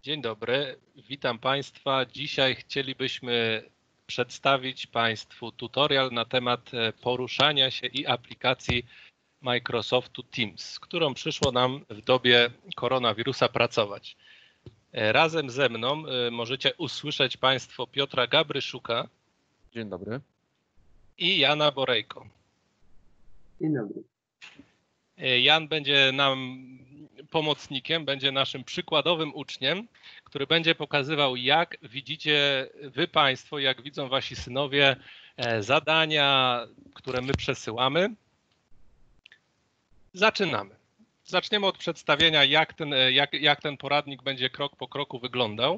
Dzień dobry, witam Państwa. Dzisiaj chcielibyśmy przedstawić Państwu tutorial na temat poruszania się i aplikacji Microsoftu Teams, z którą przyszło nam w dobie koronawirusa pracować. Razem ze mną możecie usłyszeć Państwo Piotra Gabryszuka. Dzień dobry. I Jana Borejko. Dzień dobry. Jan będzie nam pomocnikiem, będzie naszym przykładowym uczniem, który będzie pokazywał, jak widzicie Wy Państwo, jak widzą Wasi synowie zadania, które my przesyłamy. Zaczynamy. Zaczniemy od przedstawienia, jak ten poradnik będzie krok po kroku wyglądał.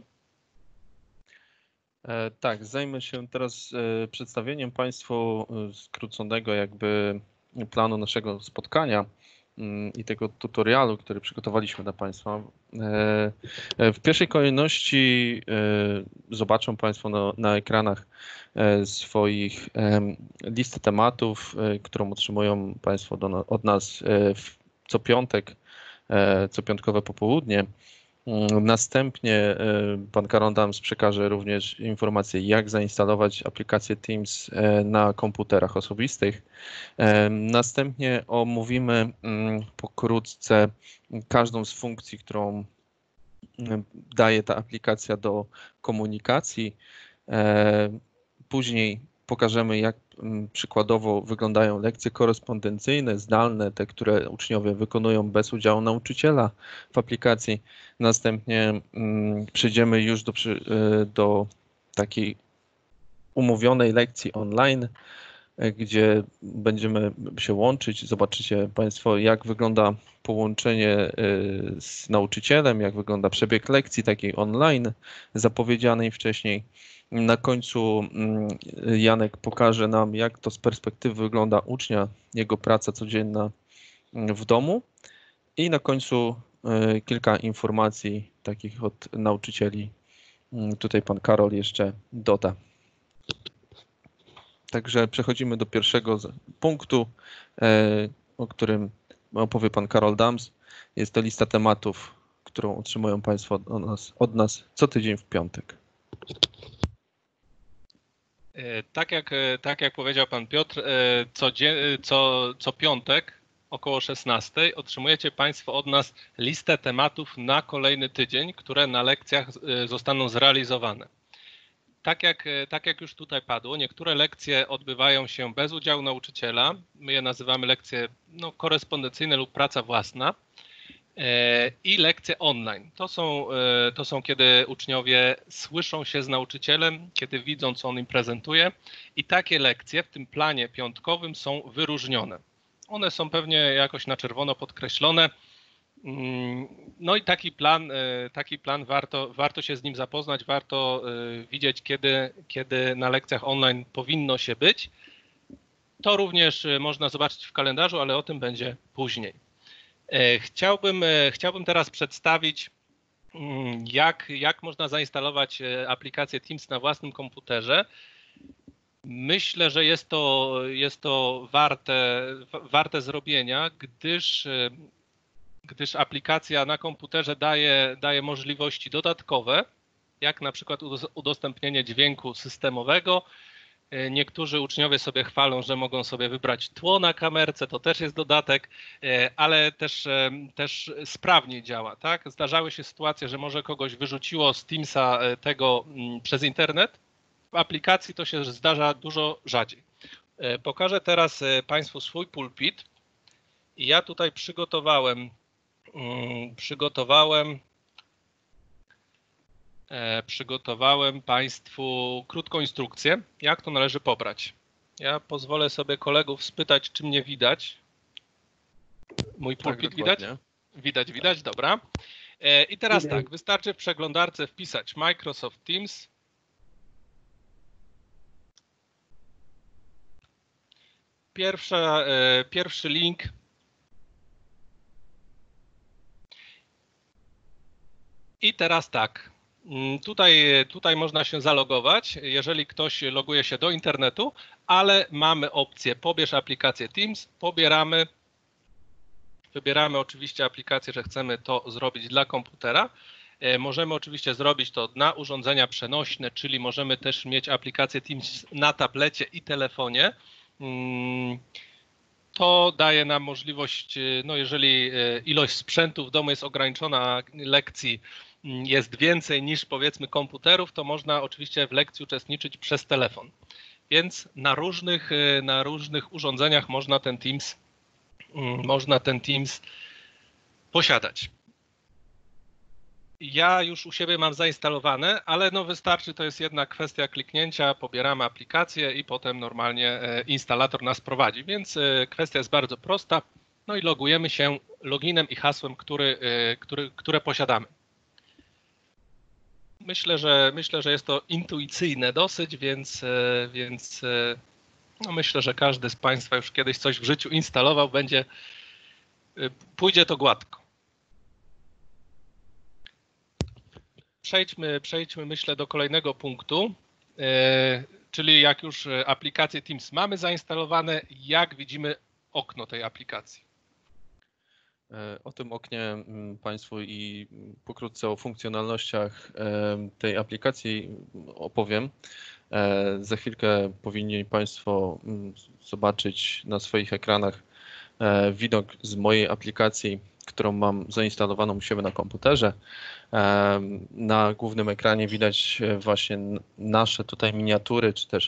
Tak, zajmę się teraz przedstawieniem Państwu skróconego jakby planu naszego spotkania i tego tutorialu, który przygotowaliśmy dla Państwa. W pierwszej kolejności zobaczą Państwo na ekranach swoich listy tematów, którą otrzymują Państwo od nas co piątek, co piątkowe popołudnie. Następnie pan Karol Dams przekaże również informacje, jak zainstalować aplikację Teams na komputerach osobistych. Następnie omówimy pokrótce każdą z funkcji, którą daje ta aplikacja do komunikacji. Później pokażemy, jak przykładowo wyglądają lekcje korespondencyjne, zdalne, te, które uczniowie wykonują bez udziału nauczyciela w aplikacji. Następnie przejdziemy już do takiej umówionej lekcji online, gdzie będziemy się łączyć. Zobaczycie Państwo, jak wygląda połączenie z nauczycielem, jak wygląda przebieg lekcji takiej online, zapowiedzianej wcześniej. Na końcu Janek pokaże nam, jak to z perspektywy wygląda ucznia, jego praca codzienna w domu. I na końcu kilka informacji takich od nauczycieli. Tutaj pan Karol jeszcze doda. Także przechodzimy do pierwszego punktu, o którym opowie pan Karol Dams. Jest to lista tematów, którą otrzymują Państwo od nas co tydzień w piątek. Tak jak powiedział pan Piotr, co piątek około 16 otrzymujecie Państwo od nas listę tematów na kolejny tydzień, które na lekcjach zostaną zrealizowane. Tak jak już tutaj padło, niektóre lekcje odbywają się bez udziału nauczyciela. My je nazywamy lekcje korespondencyjne lub praca własna. I lekcje online. To są, kiedy uczniowie słyszą się z nauczycielem, kiedy widzą, co on im prezentuje, i takie lekcje w tym planie piątkowym są wyróżnione. One są pewnie jakoś na czerwono podkreślone. No i taki plan warto się z nim zapoznać, warto widzieć, kiedy na lekcjach online powinno się być. To również można zobaczyć w kalendarzu, ale o tym będzie później. Chciałbym teraz przedstawić, jak można zainstalować aplikację Teams na własnym komputerze. Myślę, że jest to warte zrobienia, gdyż aplikacja na komputerze daje możliwości dodatkowe, jak na przykład udostępnienie dźwięku systemowego. Niektórzy uczniowie sobie chwalą, że mogą sobie wybrać tło na kamerce, to też jest dodatek, ale też sprawniej działa. Tak? Zdarzały się sytuacje, że może kogoś wyrzuciło z Teamsa tego przez internet. W aplikacji to się zdarza dużo rzadziej. Pokażę teraz Państwu swój pulpit i ja tutaj przygotowałem Państwu krótką instrukcję, jak to należy pobrać. Ja pozwolę sobie kolegów spytać, czy mnie widać. Mój pulpit tak, widać? Widać, dobra. I teraz tak, wystarczy w przeglądarce wpisać Microsoft Teams. Pierwszy link. I teraz tak. Tutaj można się zalogować, jeżeli ktoś loguje się do internetu, ale mamy opcję pobierz aplikację Teams, wybieramy oczywiście aplikację, że chcemy to zrobić dla komputera Możemy oczywiście zrobić to na urządzenia przenośne, czyli możemy też mieć aplikację Teams na tablecie i telefonie. To daje nam możliwość, no jeżeli ilość sprzętu w domu jest ograniczona, a lekcji jest więcej niż powiedzmy komputerów, to można oczywiście w lekcji uczestniczyć przez telefon. Więc na różnych urządzeniach można ten Teams posiadać. Ja już u siebie mam zainstalowane, ale no wystarczy, to jest jedna kwestia kliknięcia, pobieramy aplikację i potem normalnie instalator nas prowadzi, więc kwestia jest bardzo prosta. No i logujemy się loginem i hasłem, które posiadamy. Myślę, że jest to intuicyjne dosyć, więc no myślę, że każdy z Państwa już kiedyś coś w życiu instalował, pójdzie to gładko. Przejdźmy myślę do kolejnego punktu, czyli jak już aplikację Teams mamy zainstalowane, jak widzimy okno tej aplikacji. O tym oknie Państwu i pokrótce o funkcjonalnościach tej aplikacji opowiem. Za chwilkę powinni Państwo zobaczyć na swoich ekranach widok z mojej aplikacji, którą mam zainstalowaną u siebie na komputerze. Na głównym ekranie widać właśnie nasze tutaj miniatury, czy też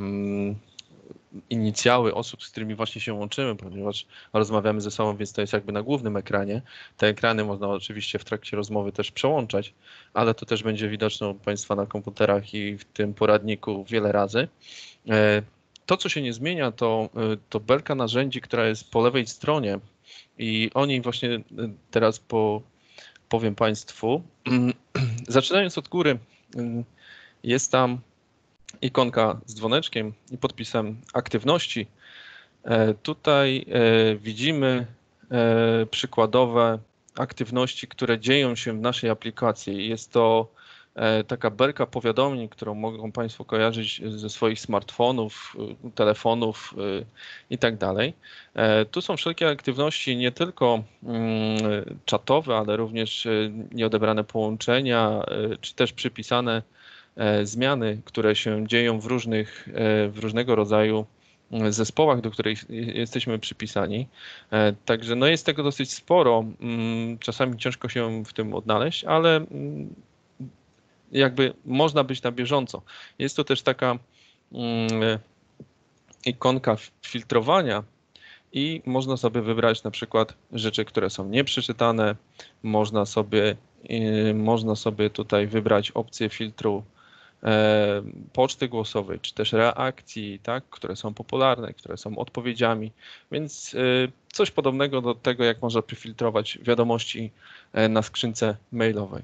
inicjały osób, z którymi właśnie się łączymy, ponieważ rozmawiamy ze sobą, więc to jest jakby na głównym ekranie. Te ekrany można oczywiście w trakcie rozmowy też przełączać, ale to też będzie widoczne u Państwa na komputerach i w tym poradniku wiele razy. To, co się nie zmienia, to belka narzędzi, która jest po lewej stronie i o niej właśnie teraz powiem Państwu. Zaczynając od góry, jest tam ikonka z dzwoneczkiem i podpisem aktywności. Tutaj widzimy przykładowe aktywności, które dzieją się w naszej aplikacji. Jest to taka belka powiadomień, którą mogą Państwo kojarzyć ze swoich smartfonów, telefonów i tak dalej. Tu są wszelkie aktywności, nie tylko czatowe, ale również nieodebrane połączenia, czy też przypisane zmiany, które się dzieją w różnego rodzaju zespołach, do których jesteśmy przypisani. Także no jest tego dosyć sporo. Czasami ciężko się w tym odnaleźć, ale jakby można być na bieżąco. Jest to też taka ikonka filtrowania i można sobie wybrać na przykład rzeczy, które są nieprzeczytane. Można sobie tutaj wybrać opcję filtru poczty głosowej, czy też reakcji, tak, które są popularne, które są odpowiedziami, więc coś podobnego do tego, jak można przefiltrować wiadomości na skrzynce mailowej.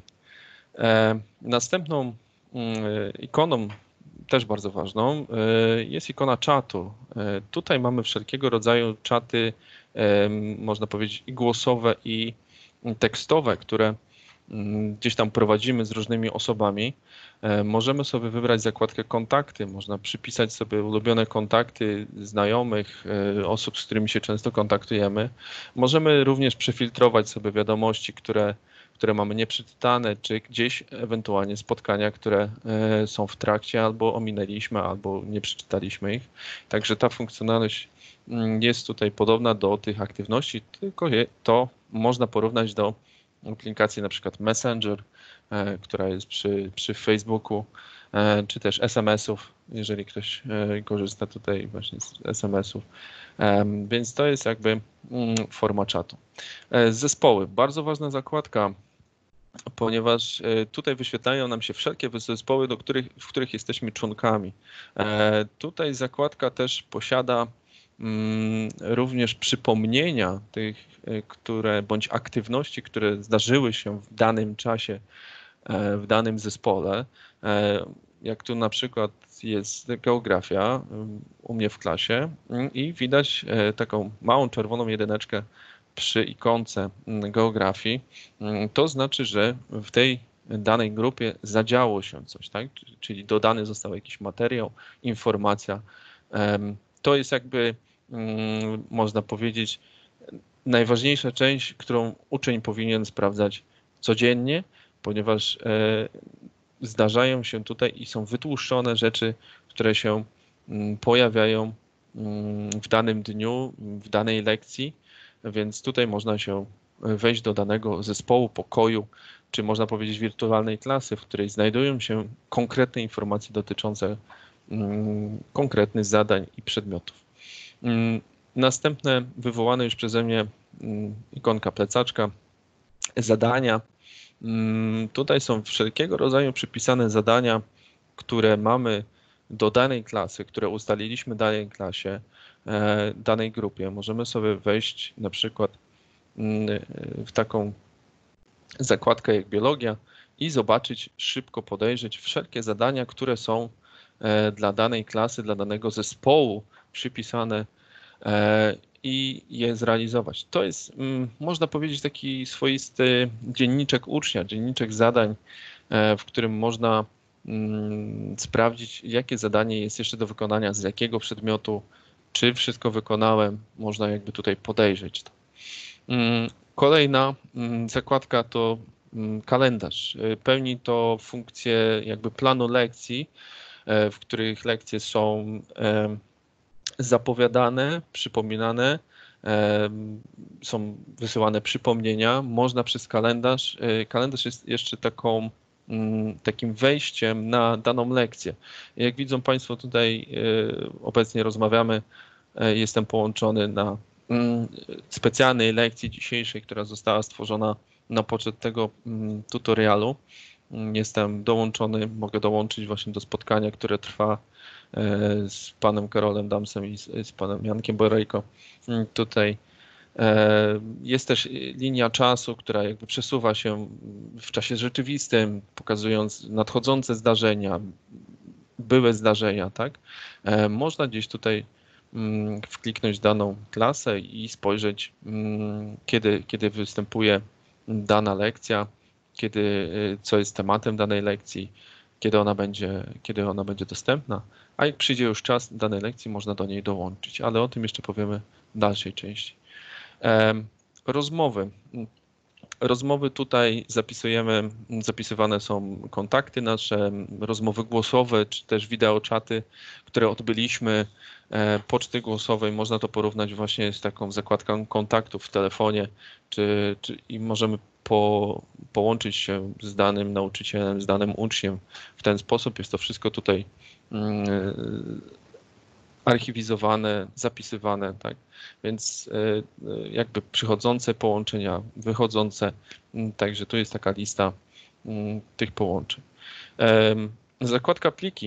Następną ikoną, też bardzo ważną, jest ikona czatu. Tutaj mamy wszelkiego rodzaju czaty, można powiedzieć i głosowe, i tekstowe, które gdzieś tam prowadzimy z różnymi osobami. Możemy sobie wybrać zakładkę kontakty, można przypisać sobie ulubione kontakty znajomych, osób, z którymi się często kontaktujemy. Możemy również przefiltrować sobie wiadomości, które mamy nieprzeczytane, czy gdzieś ewentualnie spotkania, które są w trakcie, albo ominęliśmy, albo nie przeczytaliśmy ich. Także ta funkcjonalność jest tutaj podobna do tych aktywności, tylko to można porównać do aplikacji na przykład Messenger, która jest przy Facebooku, czy też SMS-ów, jeżeli ktoś korzysta tutaj właśnie z SMS-ów. Więc to jest jakby forma czatu. Zespoły, bardzo ważna zakładka, ponieważ tutaj wyświetlają nam się wszelkie zespoły, w których jesteśmy członkami. Tutaj zakładka też posiada również przypomnienia tych, bądź aktywności, które zdarzyły się w danym czasie, w danym zespole. Jak tu na przykład jest geografia u mnie w klasie i widać taką małą czerwoną jedyneczkę przy ikonce geografii. To znaczy, że w tej danej grupie zadziało się coś, tak? Czyli dodany został jakiś materiał, informacja. To jest jakby, można powiedzieć, najważniejsza część, którą uczeń powinien sprawdzać codziennie ponieważ zdarzają się tutaj i są wytłuszczone rzeczy, które się pojawiają w danym dniu, w danej lekcji, więc tutaj można się wejść do danego zespołu, pokoju, czy można powiedzieć wirtualnej klasy, w której znajdują się konkretne informacje dotyczące konkretnych zadań i przedmiotów. Następne wywołane już przeze mnie ikonka plecaczka, zadania. Tutaj są wszelkiego rodzaju przypisane zadania, które mamy do danej klasy, które ustaliliśmy danej klasie, danej grupie. Możemy sobie wejść na przykład w taką zakładkę jak biologia i zobaczyć, szybko podejrzeć wszelkie zadania, które są dla danej klasy, dla danego zespołu przypisane i je zrealizować. To jest, można powiedzieć, taki swoisty dzienniczek ucznia, dzienniczek zadań, w którym można sprawdzić, jakie zadanie jest jeszcze do wykonania, z jakiego przedmiotu, czy wszystko wykonałem, można jakby tutaj podejrzeć to. Kolejna zakładka to kalendarz. Pełni to funkcję jakby planu lekcji, w których lekcje są zapowiadane, przypominane, są wysyłane przypomnienia. Można przez kalendarz. Kalendarz jest jeszcze takim wejściem na daną lekcję. Jak widzą Państwo, tutaj obecnie rozmawiamy, jestem połączony na specjalnej lekcji dzisiejszej, która została stworzona na poczet tego tutorialu. Jestem dołączony, mogę dołączyć właśnie do spotkania, które trwa z panem Karolem Damsem i z panem Jankiem Borejko. Tutaj jest też linia czasu, która jakby przesuwa się w czasie rzeczywistym, pokazując nadchodzące zdarzenia, były zdarzenia, tak? Można gdzieś tutaj wkliknąć daną klasę i spojrzeć, kiedy występuje dana lekcja, co jest tematem danej lekcji, kiedy ona będzie dostępna, a jak przyjdzie już czas danej lekcji, można do niej dołączyć, ale o tym jeszcze powiemy w dalszej części. Rozmowy tutaj zapisywane są kontakty nasze, rozmowy głosowe, czy też wideoczaty, które odbyliśmy, poczty głosowej. Można to porównać właśnie z taką zakładką kontaktów w telefonie, i możemy połączyć się z danym nauczycielem, z danym uczniem. W ten sposób jest to wszystko tutaj archiwizowane, zapisywane, tak? Więc jakby przychodzące połączenia, wychodzące, także tu jest taka lista tych połączeń. Zakładka pliki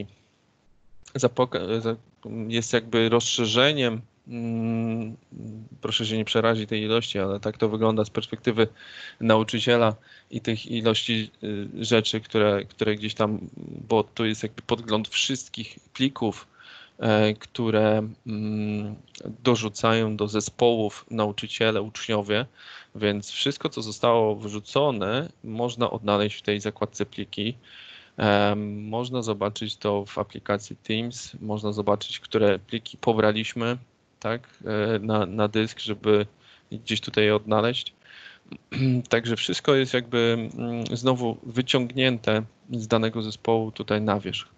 jest jakby rozszerzeniem, proszę się nie przerazić tej ilości, ale tak to wygląda z perspektywy nauczyciela i tych ilości rzeczy, które gdzieś tam, bo tu jest jakby podgląd wszystkich plików, które dorzucają do zespołów nauczyciele, uczniowie, więc wszystko, co zostało wrzucone, można odnaleźć w tej zakładce pliki. Można zobaczyć to w aplikacji Teams, można zobaczyć, które pliki pobraliśmy, tak, na dysk, żeby gdzieś tutaj je odnaleźć. Także wszystko jest jakby znowu wyciągnięte z danego zespołu tutaj na wierzch.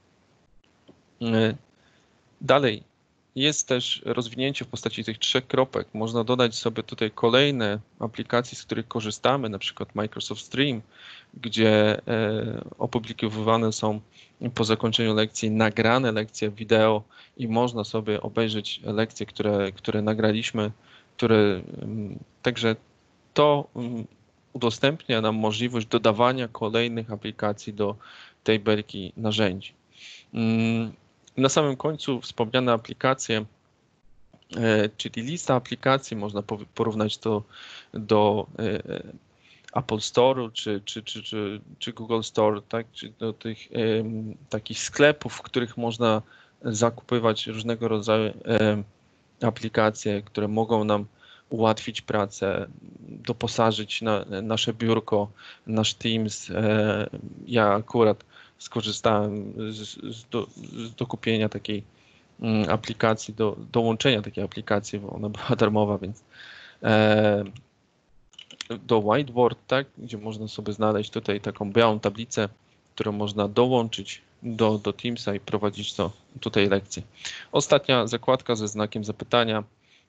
Dalej jest też rozwinięcie w postaci tych 3 kropek. Można dodać sobie tutaj kolejne aplikacje, z których korzystamy, na przykład Microsoft Stream, gdzie opublikowywane są po zakończeniu lekcji nagrane lekcje wideo i można sobie obejrzeć lekcje, które nagraliśmy, także to udostępnia nam możliwość dodawania kolejnych aplikacji do tej belki narzędzi. Na samym końcu wspomniane aplikacje, czyli lista aplikacji, można porównać to do Apple Store'u czy Google Store, tak? Czy do tych takich sklepów, w których można zakupywać różnego rodzaju aplikacje, które mogą nam ułatwić pracę, doposażyć nasze biurko, nasz Teams. Ja akurat skorzystałem do kupienia takiej aplikacji, dołączenia takiej aplikacji, bo ona była darmowa, więc do whiteboard, tak, gdzie można sobie znaleźć tutaj taką białą tablicę, którą można dołączyć do Teamsa i prowadzić to tutaj lekcję. Ostatnia zakładka ze znakiem zapytania.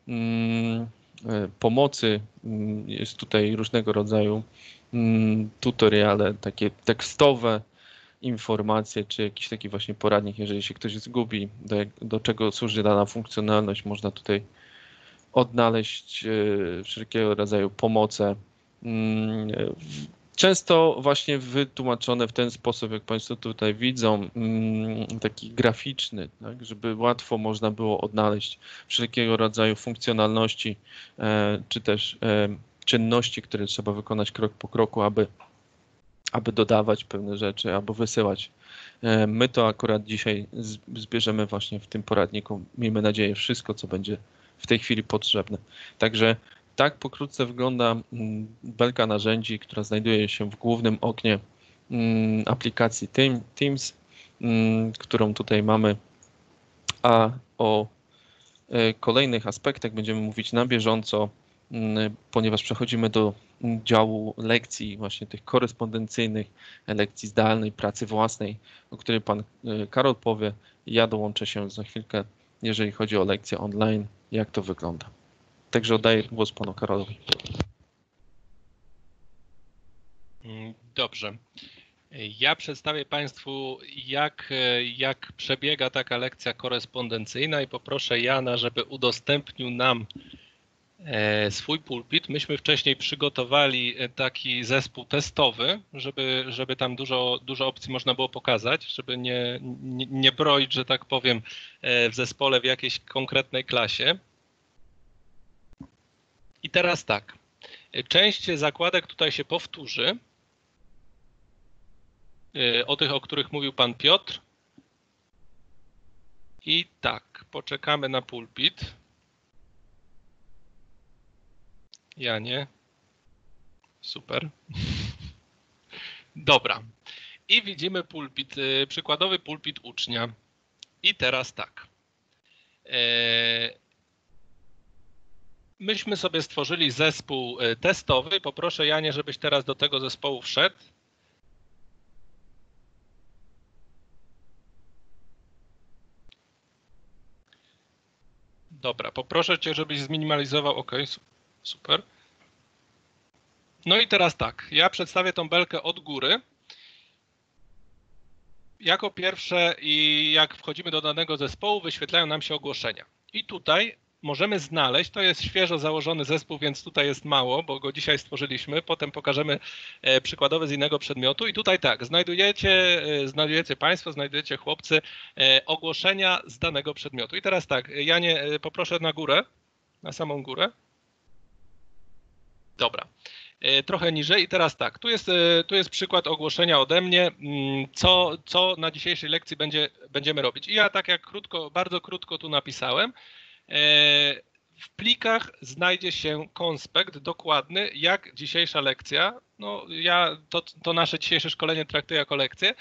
Pomocy, jest tutaj różnego rodzaju tutoriale, takie tekstowe informacje, czy jakiś taki właśnie poradnik, jeżeli się ktoś zgubi, do czego służy dana funkcjonalność, można tutaj odnaleźć wszelkiego rodzaju pomoce. Często właśnie wytłumaczone w ten sposób, jak Państwo tutaj widzą, taki graficzny, tak, żeby łatwo można było odnaleźć wszelkiego rodzaju funkcjonalności, czy też czynności, które trzeba wykonać krok po kroku, aby dodawać pewne rzeczy, albo wysyłać. My to akurat dzisiaj zbierzemy właśnie w tym poradniku, miejmy nadzieję, wszystko, co będzie w tej chwili potrzebne. Także tak pokrótce wygląda belka narzędzi, która znajduje się w głównym oknie aplikacji Teams, którą tutaj mamy, a o kolejnych aspektach będziemy mówić na bieżąco, ponieważ przechodzimy do działu lekcji właśnie tych korespondencyjnych, lekcji zdalnej, pracy własnej, o której Pan Karol powie. Ja dołączę się za chwilkę, jeżeli chodzi o lekcje online, jak to wygląda. Także oddaję głos Panu Karolowi. Dobrze. Ja przedstawię Państwu, jak przebiega taka lekcja korespondencyjna i poproszę Jana, żeby udostępnił nam swój pulpit. Myśmy wcześniej przygotowali taki zespół testowy, żeby tam dużo opcji można było pokazać, żeby nie broić, że tak powiem, w zespole w jakiejś konkretnej klasie. I teraz tak, część zakładek tutaj się powtórzy, o tych, o których mówił Pan Piotr. I tak, poczekamy na pulpit. Janie. Super. Dobra. I widzimy pulpit, przykładowy pulpit ucznia. I teraz tak. Myśmy sobie stworzyli zespół testowy. Poproszę, Janie, żebyś teraz do tego zespołu wszedł. Dobra, poproszę Cię, żebyś zminimalizował. OK, super. No i teraz tak, ja przedstawię tą belkę od góry. Jako pierwsze i jak wchodzimy do danego zespołu, wyświetlają nam się ogłoszenia. I tutaj możemy znaleźć, to jest świeżo założony zespół, więc tutaj jest mało, bo go dzisiaj stworzyliśmy. Potem pokażemy przykładowe z innego przedmiotu. I tutaj tak, znajdujecie Państwo, znajdujecie chłopcy ogłoszenia z danego przedmiotu. I teraz tak, Janie, poproszę na górę, na samą górę. Dobra. Trochę niżej i teraz tak, tu jest przykład ogłoszenia ode mnie, co na dzisiejszej lekcji będziemy robić. I ja tak jak bardzo krótko tu napisałem, w plikach znajdzie się konspekt dokładny, jak dzisiejsza lekcja, no ja to nasze dzisiejsze szkolenie traktuję jako lekcję,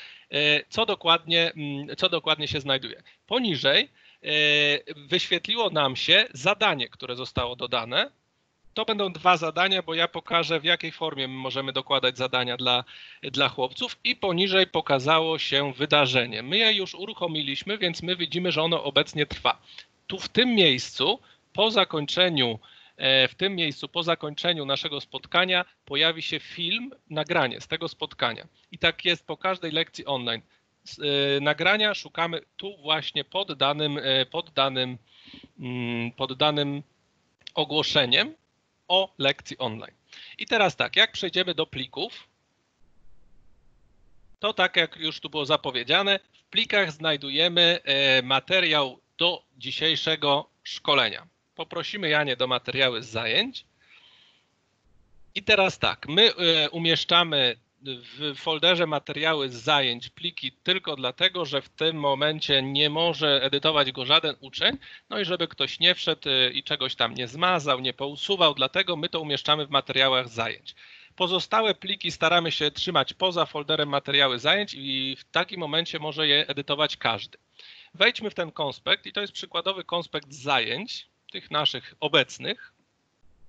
co dokładnie się znajduje. Poniżej wyświetliło nam się zadanie, które zostało dodane. To będą dwa zadania, bo ja pokażę, w jakiej formie możemy dokładać zadania dla chłopców i poniżej pokazało się wydarzenie. My je już uruchomiliśmy, więc my widzimy, że ono obecnie trwa. Tu w tym miejscu po zakończeniu naszego spotkania pojawi się film, nagranie z tego spotkania. I tak jest po każdej lekcji online. Nagrania szukamy tu właśnie pod danym ogłoszeniem o lekcji online. I teraz tak, jak przejdziemy do plików, to tak jak już tu było zapowiedziane, w plikach znajdujemy materiał do dzisiejszego szkolenia. Poprosimy Janie do materiały z zajęć. I teraz tak, my umieszczamy w folderze materiały z zajęć pliki tylko dlatego, że w tym momencie nie może edytować go żaden uczeń, no i żeby ktoś nie wszedł i czegoś tam nie zmazał, nie pousuwał, dlatego my to umieszczamy w materiałach zajęć. Pozostałe pliki staramy się trzymać poza folderem materiały zajęć i w takim momencie może je edytować każdy. Wejdźmy w ten konspekt i to jest przykładowy konspekt z zajęć, tych naszych obecnych.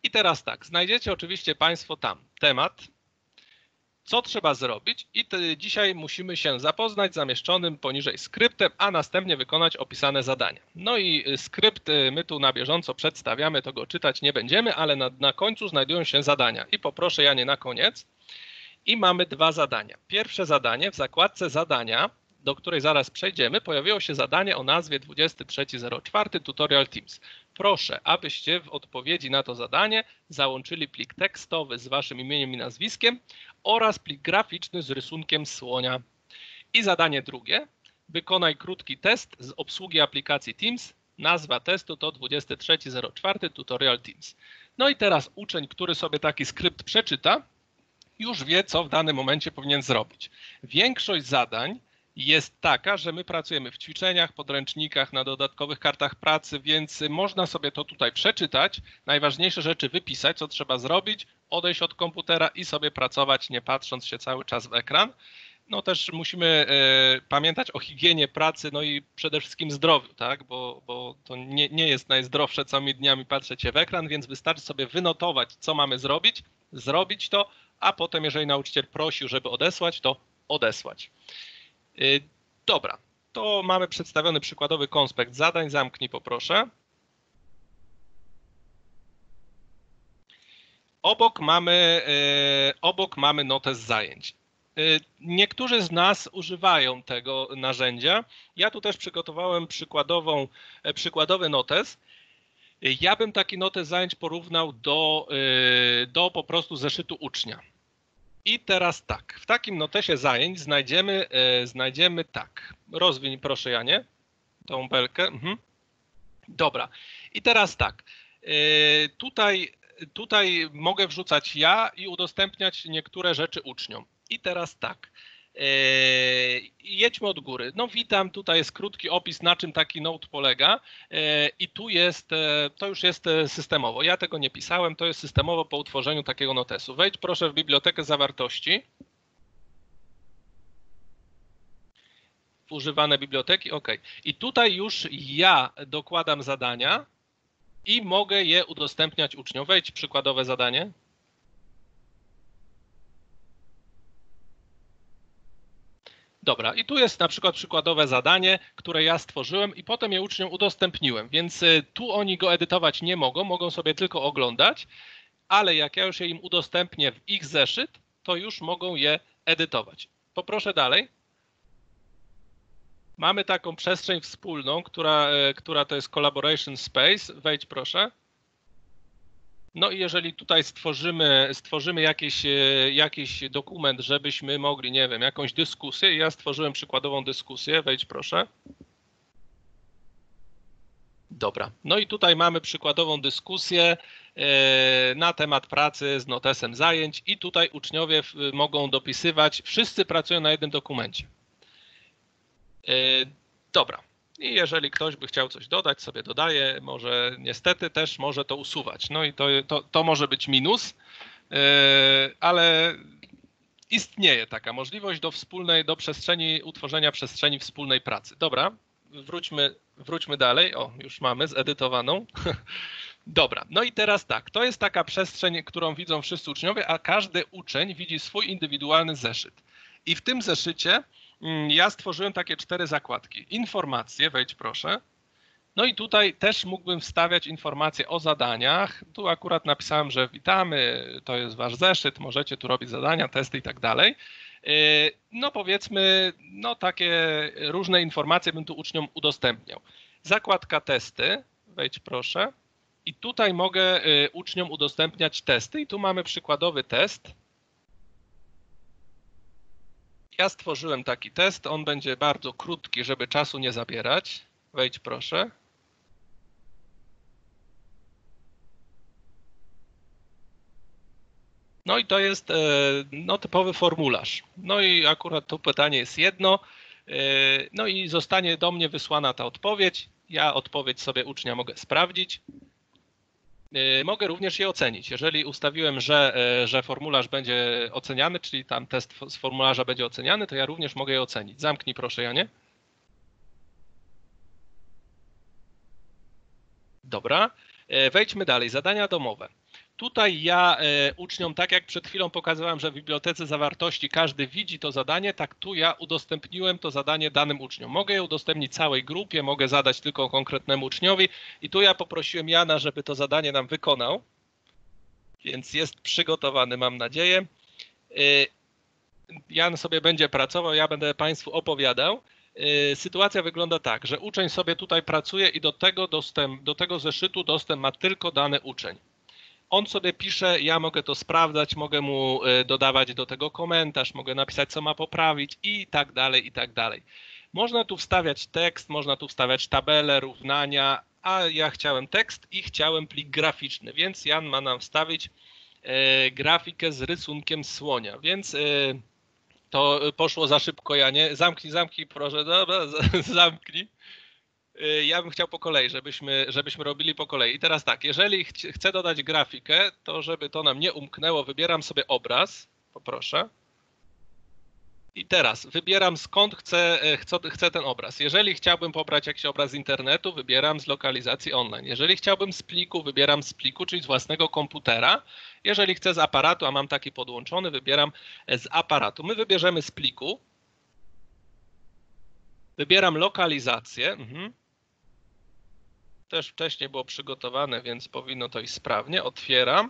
I teraz tak, znajdziecie oczywiście Państwo tam temat, co trzeba zrobić i dzisiaj musimy się zapoznać z zamieszczonym poniżej skryptem, a następnie wykonać opisane zadania. No i skrypt my tu na bieżąco przedstawiamy, to go czytać nie będziemy, ale na końcu znajdują się zadania. I poproszę Janie na koniec. I mamy dwa zadania. Pierwsze zadanie w zakładce zadania, do której zaraz przejdziemy, pojawiło się zadanie o nazwie 23.04 Tutorial Teams. Proszę, abyście w odpowiedzi na to zadanie załączyli plik tekstowy z waszym imieniem i nazwiskiem oraz plik graficzny z rysunkiem słonia. I zadanie drugie. Wykonaj krótki test z obsługi aplikacji Teams. Nazwa testu to 23.04 Tutorial Teams. No i teraz uczeń, który sobie taki skrypt przeczyta, już wie, co w danym momencie powinien zrobić. Większość zadań jest taka, że my pracujemy w ćwiczeniach, podręcznikach, na dodatkowych kartach pracy, więc można sobie to tutaj przeczytać, najważniejsze rzeczy wypisać, co trzeba zrobić, odejść od komputera i sobie pracować, nie patrząc się cały czas w ekran. No też musimy pamiętać o higienie pracy, no i przede wszystkim zdrowiu, tak? Bo to nie jest najzdrowsze całymi dniami patrzeć się w ekran, więc wystarczy sobie wynotować, co mamy zrobić to, a potem jeżeli nauczyciel prosił, żeby odesłać, to odesłać. Dobra, to mamy przedstawiony przykładowy konspekt zadań. Zamknij poproszę. Obok mamy notes zajęć. Niektórzy z nas używają tego narzędzia. Ja tu też przygotowałem przykładowy notes. Ja bym taki notes zajęć porównał do po prostu zeszytu ucznia. I teraz tak, w takim notesie zajęć znajdziemy tak. Rozwiń proszę Janie tą belkę. Dobra. I teraz tak. Tutaj mogę wrzucać ja i udostępniać niektóre rzeczy uczniom. I teraz tak. Jedźmy od góry. No witam, tutaj jest krótki opis, na czym taki note polega i tu jest, to już jest systemowo. Ja tego nie pisałem, to jest systemowo po utworzeniu takiego notesu. Wejdź proszę w bibliotekę zawartości. W używane biblioteki, OK. I tutaj już ja dokładam zadania i mogę je udostępniać uczniom. Wejdź przykładowe zadanie. Dobra, i tu jest na przykład przykładowe zadanie, które ja stworzyłem i potem je uczniom udostępniłem, więc tu oni go edytować nie mogą sobie tylko oglądać, ale jak ja już je im udostępnię w ich zeszyt, to już mogą je edytować. Poproszę dalej. Mamy taką przestrzeń wspólną, która to jest Collaboration Space. Wejdź proszę. No i jeżeli tutaj stworzymy jakiś dokument, żebyśmy mogli, nie wiem, jakąś dyskusję, ja stworzyłem przykładową dyskusję, wejdź proszę. Dobra, no i tutaj mamy przykładową dyskusję na temat pracy z notesem zajęć i tutaj uczniowie mogą dopisywać, wszyscy pracują na jednym dokumencie. Dobra. I jeżeli ktoś by chciał coś dodać, sobie dodaje, może niestety też może to usuwać. No i to może być minus, ale istnieje taka możliwość do utworzenia przestrzeni wspólnej pracy. Dobra, wróćmy dalej. O, już mamy zedytowaną. Dobra, no i teraz tak, to jest taka przestrzeń, którą widzą wszyscy uczniowie, a każdy uczeń widzi swój indywidualny zeszyt. I w tym zeszycie ja stworzyłem takie 4 zakładki. Informacje, wejdź proszę. No i tutaj też mógłbym wstawiać informacje o zadaniach. Tu akurat napisałem, że witamy, to jest wasz zeszyt, możecie tu robić zadania, testy i tak dalej. No powiedzmy, no takie różne informacje bym tu uczniom udostępniał. Zakładka testy, wejdź proszę. I tutaj mogę uczniom udostępniać testy i tu mamy przykładowy test. Ja stworzyłem taki test, on będzie bardzo krótki, żeby czasu nie zabierać. Wejdź proszę. No i to jest no, typowy formularz. No i akurat to pytanie jest jedno. No i zostanie do mnie wysłana ta odpowiedź. Ja odpowiedź sobie ucznia mogę sprawdzić. Mogę również je ocenić. Jeżeli ustawiłem, że formularz będzie oceniany, czyli tam test z formularza będzie oceniany, to ja również mogę je ocenić. Zamknij proszę, Janie. Dobra. Wejdźmy dalej. Zadania domowe. Tutaj ja uczniom, tak jak przed chwilą pokazywałem, że w bibliotece zawartości każdy widzi to zadanie, tak tu ja udostępniłem to zadanie danym uczniom. Mogę je udostępnić całej grupie, mogę zadać tylko konkretnemu uczniowi i tu ja poprosiłem Jana, żeby to zadanie nam wykonał, więc jest przygotowany, mam nadzieję. Jan sobie będzie pracował, ja będę Państwu opowiadał. Sytuacja wygląda tak, że uczeń sobie tutaj pracuje i do tego zeszytu dostęp ma tylko dany uczeń. On sobie pisze, ja mogę to sprawdzać, mogę mu dodawać do tego komentarz, mogę napisać, co ma poprawić i tak dalej, i tak dalej. Można tu wstawiać tekst, można tu wstawiać tabele, równania, a ja chciałem tekst i chciałem plik graficzny, więc Jan ma nam wstawić grafikę z rysunkiem słonia, więc to poszło za szybko, Janie. Zamknij, proszę, dobra, zamknij. Ja bym chciał po kolei, żebyśmy robili po kolei. I teraz tak, jeżeli chcę dodać grafikę, to żeby to nam nie umknęło, wybieram sobie obraz, poproszę. I teraz wybieram skąd chcę ten obraz. Jeżeli chciałbym pobrać jakiś obraz z internetu, wybieram z lokalizacji online. Jeżeli chciałbym z pliku, wybieram z pliku, czyli z własnego komputera. Jeżeli chcę z aparatu, a mam taki podłączony, wybieram z aparatu. My wybierzemy z pliku. Wybieram lokalizację. Też wcześniej było przygotowane, więc powinno to iść sprawnie. Otwieram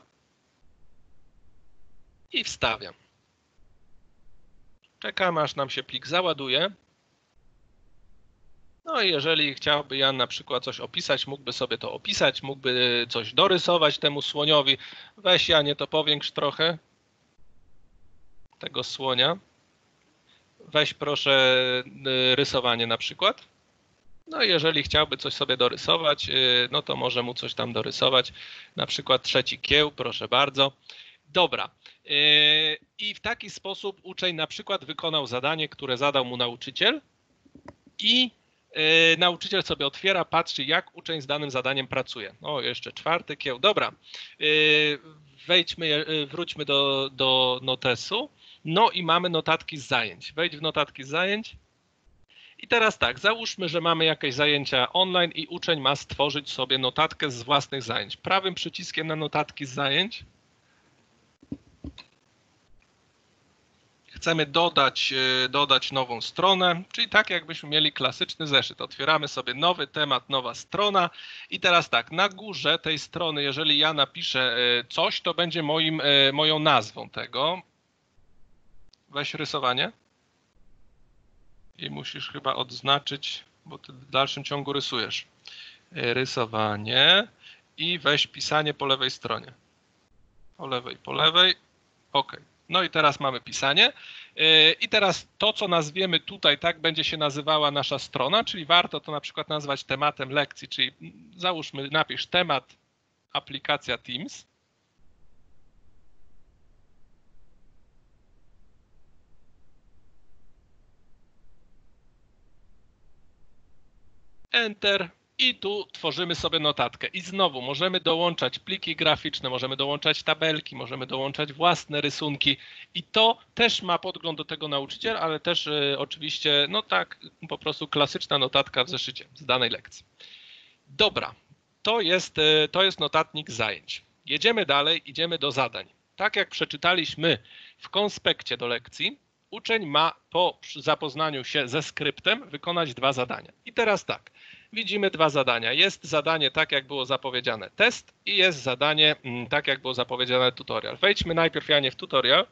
i wstawiam. Czekamy, aż nam się plik załaduje. No i jeżeli chciałby Jan na przykład coś opisać, mógłby sobie to opisać, mógłby coś dorysować temu słoniowi. Weź, Janie, to powiększ trochę tego słonia. Weź proszę rysowanie na przykład. No i jeżeli chciałby coś sobie dorysować, no to może mu coś tam dorysować. Na przykład trzeci kieł, proszę bardzo. Dobra. I w taki sposób uczeń na przykład wykonał zadanie, które zadał mu nauczyciel i nauczyciel sobie otwiera, patrzy, jak uczeń z danym zadaniem pracuje. O, jeszcze czwarty kieł. Dobra. Wróćmy do notesu. No i mamy notatki z zajęć. Wejdź w notatki z zajęć. I teraz tak, załóżmy, że mamy jakieś zajęcia online i uczeń ma stworzyć sobie notatkę z własnych zajęć. Prawym przyciskiem na notatki z zajęć chcemy dodać nową stronę, czyli tak jakbyśmy mieli klasyczny zeszyt. Otwieramy sobie nowy temat, nowa strona i teraz tak, na górze tej strony, jeżeli ja napiszę coś, to będzie moją nazwą tego. Weź rysowanie. I musisz chyba odznaczyć, bo ty w dalszym ciągu rysujesz. Rysowanie i weź pisanie po lewej stronie. Po lewej. OK. No i teraz mamy pisanie. I teraz to, co nazwiemy tutaj, tak będzie się nazywała nasza strona, czyli warto to na przykład nazwać tematem lekcji, czyli załóżmy, napisz temat aplikacja Teams. Enter i tu tworzymy sobie notatkę. I znowu możemy dołączać pliki graficzne, możemy dołączać tabelki, możemy dołączać własne rysunki i to też ma podgląd do tego nauczyciel, ale też oczywiście, no tak, po prostu klasyczna notatka w zeszycie z danej lekcji. Dobra, to jest notatnik zajęć. Jedziemy dalej, idziemy do zadań. Tak jak przeczytaliśmy w konspekcie do lekcji, uczeń ma po zapoznaniu się ze skryptem wykonać dwa zadania. I teraz tak, widzimy dwa zadania. Jest zadanie tak, jak było zapowiedziane test i jest zadanie tak, jak było zapowiedziane tutorial. Wejdźmy najpierw, Janie, w tutorial.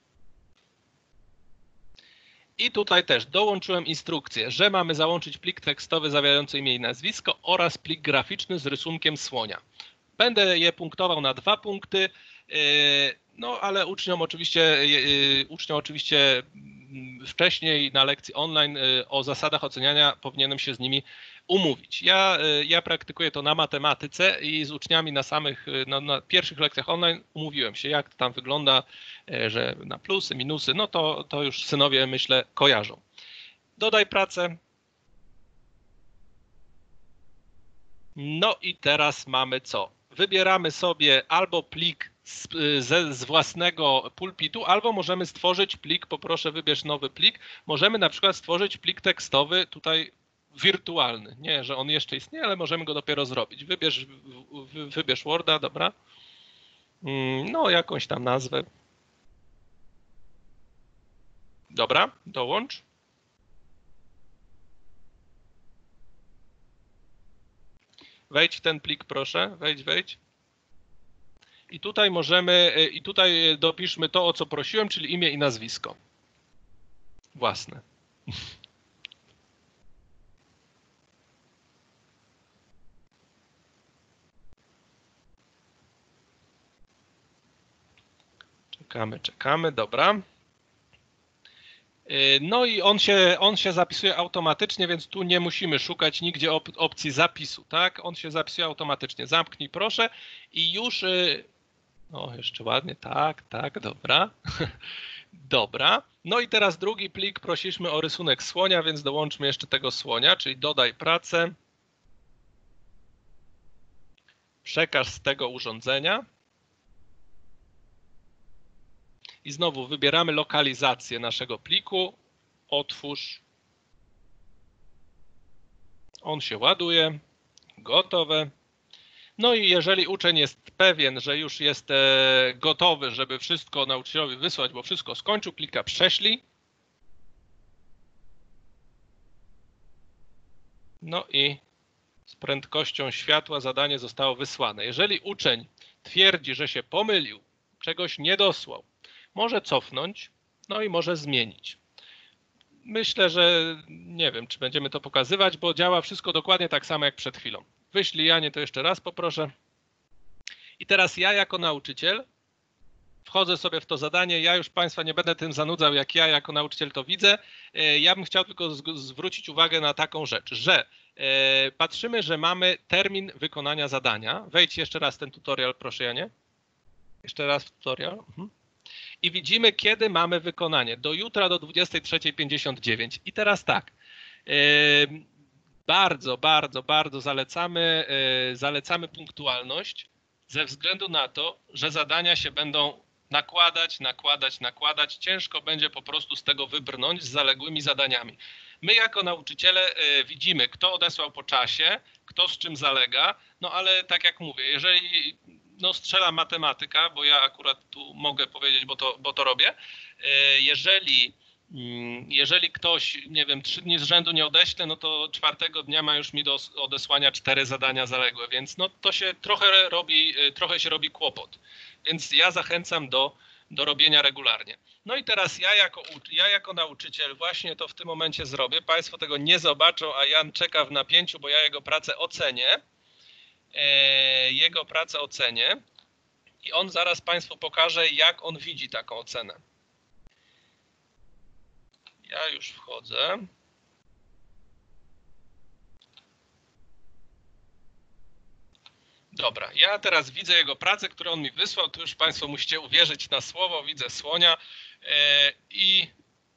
I tutaj też dołączyłem instrukcję, że mamy załączyć plik tekstowy zawierający imię i nazwisko oraz plik graficzny z rysunkiem słonia. Będę je punktował na 2 punkty. No, ale uczniom oczywiście wcześniej na lekcji online o zasadach oceniania powinienem się z nimi umówić. Ja praktykuję to na matematyce i z uczniami na pierwszych lekcjach online umówiłem się, jak to tam wygląda, że na plusy, minusy, no to już synowie, myślę, kojarzą. Dodaj pracę. No i teraz mamy co? Wybieramy sobie albo plik z własnego pulpitu, albo możemy stworzyć plik, poproszę wybierz nowy plik, możemy na przykład stworzyć plik tekstowy tutaj wirtualny, nie, że on jeszcze istnieje, ale możemy go dopiero zrobić. Wybierz Worda, dobra. No, jakąś tam nazwę. Dobra, dołącz. Wejdź w ten plik, proszę. Wejdź. I tutaj dopiszmy to, o co prosiłem, czyli imię i nazwisko. Własne. Czekamy, dobra. No i on się zapisuje automatycznie, więc tu nie musimy szukać nigdzie opcji zapisu, tak? On się zapisuje automatycznie. Zamknij proszę i już... O, jeszcze ładnie, tak, dobra. Dobra. No i teraz drugi plik prosiliśmy o rysunek słonia, więc dołączmy jeszcze tego słonia, czyli dodaj pracę. Przekaż z tego urządzenia. I znowu wybieramy lokalizację naszego pliku. Otwórz. On się ładuje. Gotowe. No i jeżeli uczeń jest pewien, że już jest gotowy, żeby wszystko nauczycielowi wysłać, bo wszystko skończył, klika prześlij. No i z prędkością światła zadanie zostało wysłane. Jeżeli uczeń twierdzi, że się pomylił, czegoś nie dosłał, może cofnąć, no i może zmienić. Myślę, że nie wiem, czy będziemy to pokazywać, bo działa wszystko dokładnie tak samo jak przed chwilą. Wyślij Janie to jeszcze raz poproszę. I teraz ja jako nauczyciel wchodzę sobie w to zadanie. Ja już Państwa nie będę tym zanudzał, jak ja jako nauczyciel to widzę. Ja bym chciał tylko zwrócić uwagę na taką rzecz, że patrzymy, że mamy termin wykonania zadania. Wejdź jeszcze raz ten tutorial, proszę Janie. Jeszcze raz w tutorial. I widzimy, kiedy mamy wykonanie. Do jutra do 23:59. I teraz tak. Bardzo zalecamy punktualność ze względu na to, że zadania się będą nakładać. Ciężko będzie po prostu z tego wybrnąć z zaległymi zadaniami. My jako nauczyciele widzimy, kto odesłał po czasie, kto z czym zalega, no ale tak jak mówię, jeżeli strzela matematyka, bo ja akurat tu mogę powiedzieć, bo to robię, jeżeli ktoś, nie wiem, 3 dni z rzędu nie odeśle, no to 4. dnia ma już mi do odesłania 4 zadania zaległe, więc no to się trochę się robi kłopot. Więc ja zachęcam do robienia regularnie. No i teraz ja jako nauczyciel właśnie to w tym momencie zrobię. Państwo tego nie zobaczą, a Jan czeka w napięciu, bo ja jego pracę ocenię. I on zaraz Państwu pokaże, jak on widzi taką ocenę. Ja już wchodzę. Dobra, ja teraz widzę jego pracę, którą on mi wysłał. Tu już Państwo musicie uwierzyć na słowo. Widzę słonia i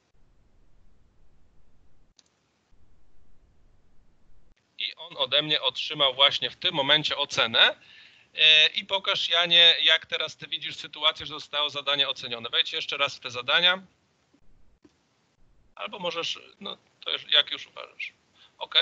on ode mnie otrzymał właśnie w tym momencie ocenę. I pokaż, Janie, jak teraz ty widzisz sytuację, że zostało zadanie ocenione. Wejdź jeszcze raz w te zadania. Albo możesz, no to już, jak już uważasz. OK.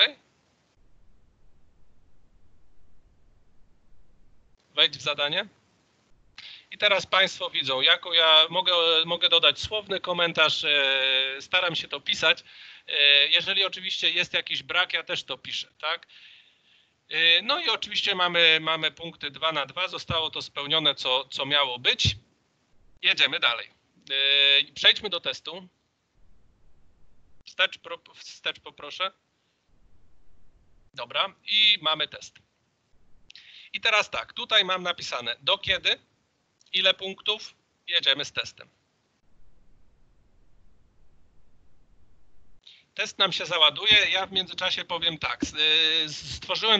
Wejdź w zadanie. I teraz Państwo widzą, jako ja mogę dodać słowny komentarz, staram się to pisać. Jeżeli oczywiście jest jakiś brak, ja też to piszę, tak? No i oczywiście mamy punkty 2 na 2, zostało to spełnione, co miało być. Jedziemy dalej. Przejdźmy do testu. Wstecz poproszę. Dobra, i mamy test. I teraz tak, tutaj mam napisane do kiedy, ile punktów, jedziemy z testem. Test nam się załaduje, ja w międzyczasie powiem tak, stworzyłem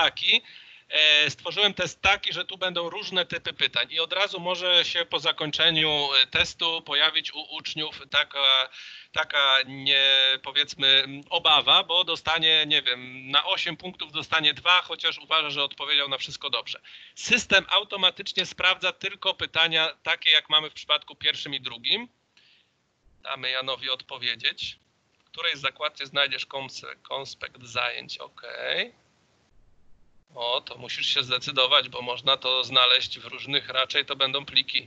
test taki, że tu będą różne typy pytań i od razu może się po zakończeniu testu pojawić u uczniów taka powiedzmy obawa, bo dostanie, nie wiem, na 8 punktów dostanie 2, chociaż uważa, że odpowiedział na wszystko dobrze. System automatycznie sprawdza tylko pytania takie, jak mamy w przypadku pierwszym i drugim. Damy Janowi odpowiedzieć. W której zakładce znajdziesz konspekt zajęć? OK. O, to musisz się zdecydować, bo można to znaleźć w różnych, raczej to będą pliki.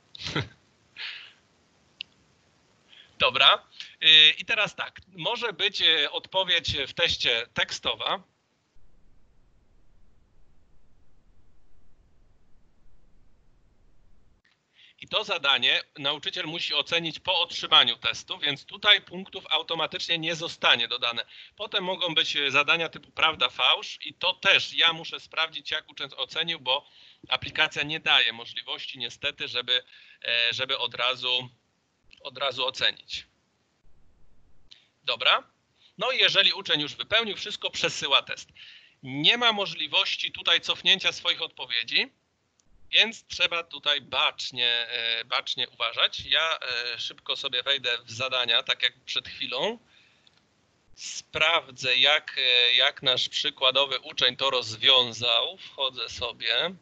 Dobra. I teraz tak, może być odpowiedź w teście tekstowa. I to zadanie nauczyciel musi ocenić po otrzymaniu testu, więc tutaj punktów automatycznie nie zostanie dodane. Potem mogą być zadania typu prawda, fałsz i to też ja muszę sprawdzić, jak uczeń ocenił, bo aplikacja nie daje możliwości niestety, żeby od razu ocenić. Dobra. No i jeżeli uczeń już wypełnił wszystko, przesyła test. Nie ma możliwości tutaj cofnięcia swoich odpowiedzi. Więc trzeba tutaj bacznie uważać. Ja szybko sobie wejdę w zadania, tak jak przed chwilą. Sprawdzę, jak nasz przykładowy uczeń to rozwiązał. Wchodzę sobie.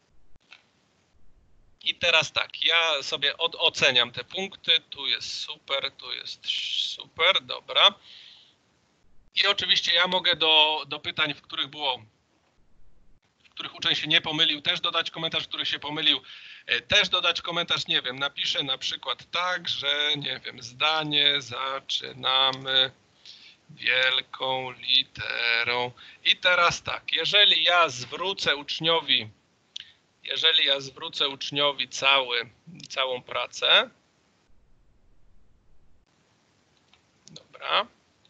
I teraz tak, ja sobie oceniam te punkty. Tu jest super, dobra. I oczywiście ja mogę do pytań, w których uczeń się nie pomylił, też dodać komentarz, który się pomylił, też dodać komentarz, nie wiem, napiszę na przykład tak, że, nie wiem, zdanie zaczynamy wielką literą. I teraz tak, jeżeli ja zwrócę uczniowi całą pracę, dobra,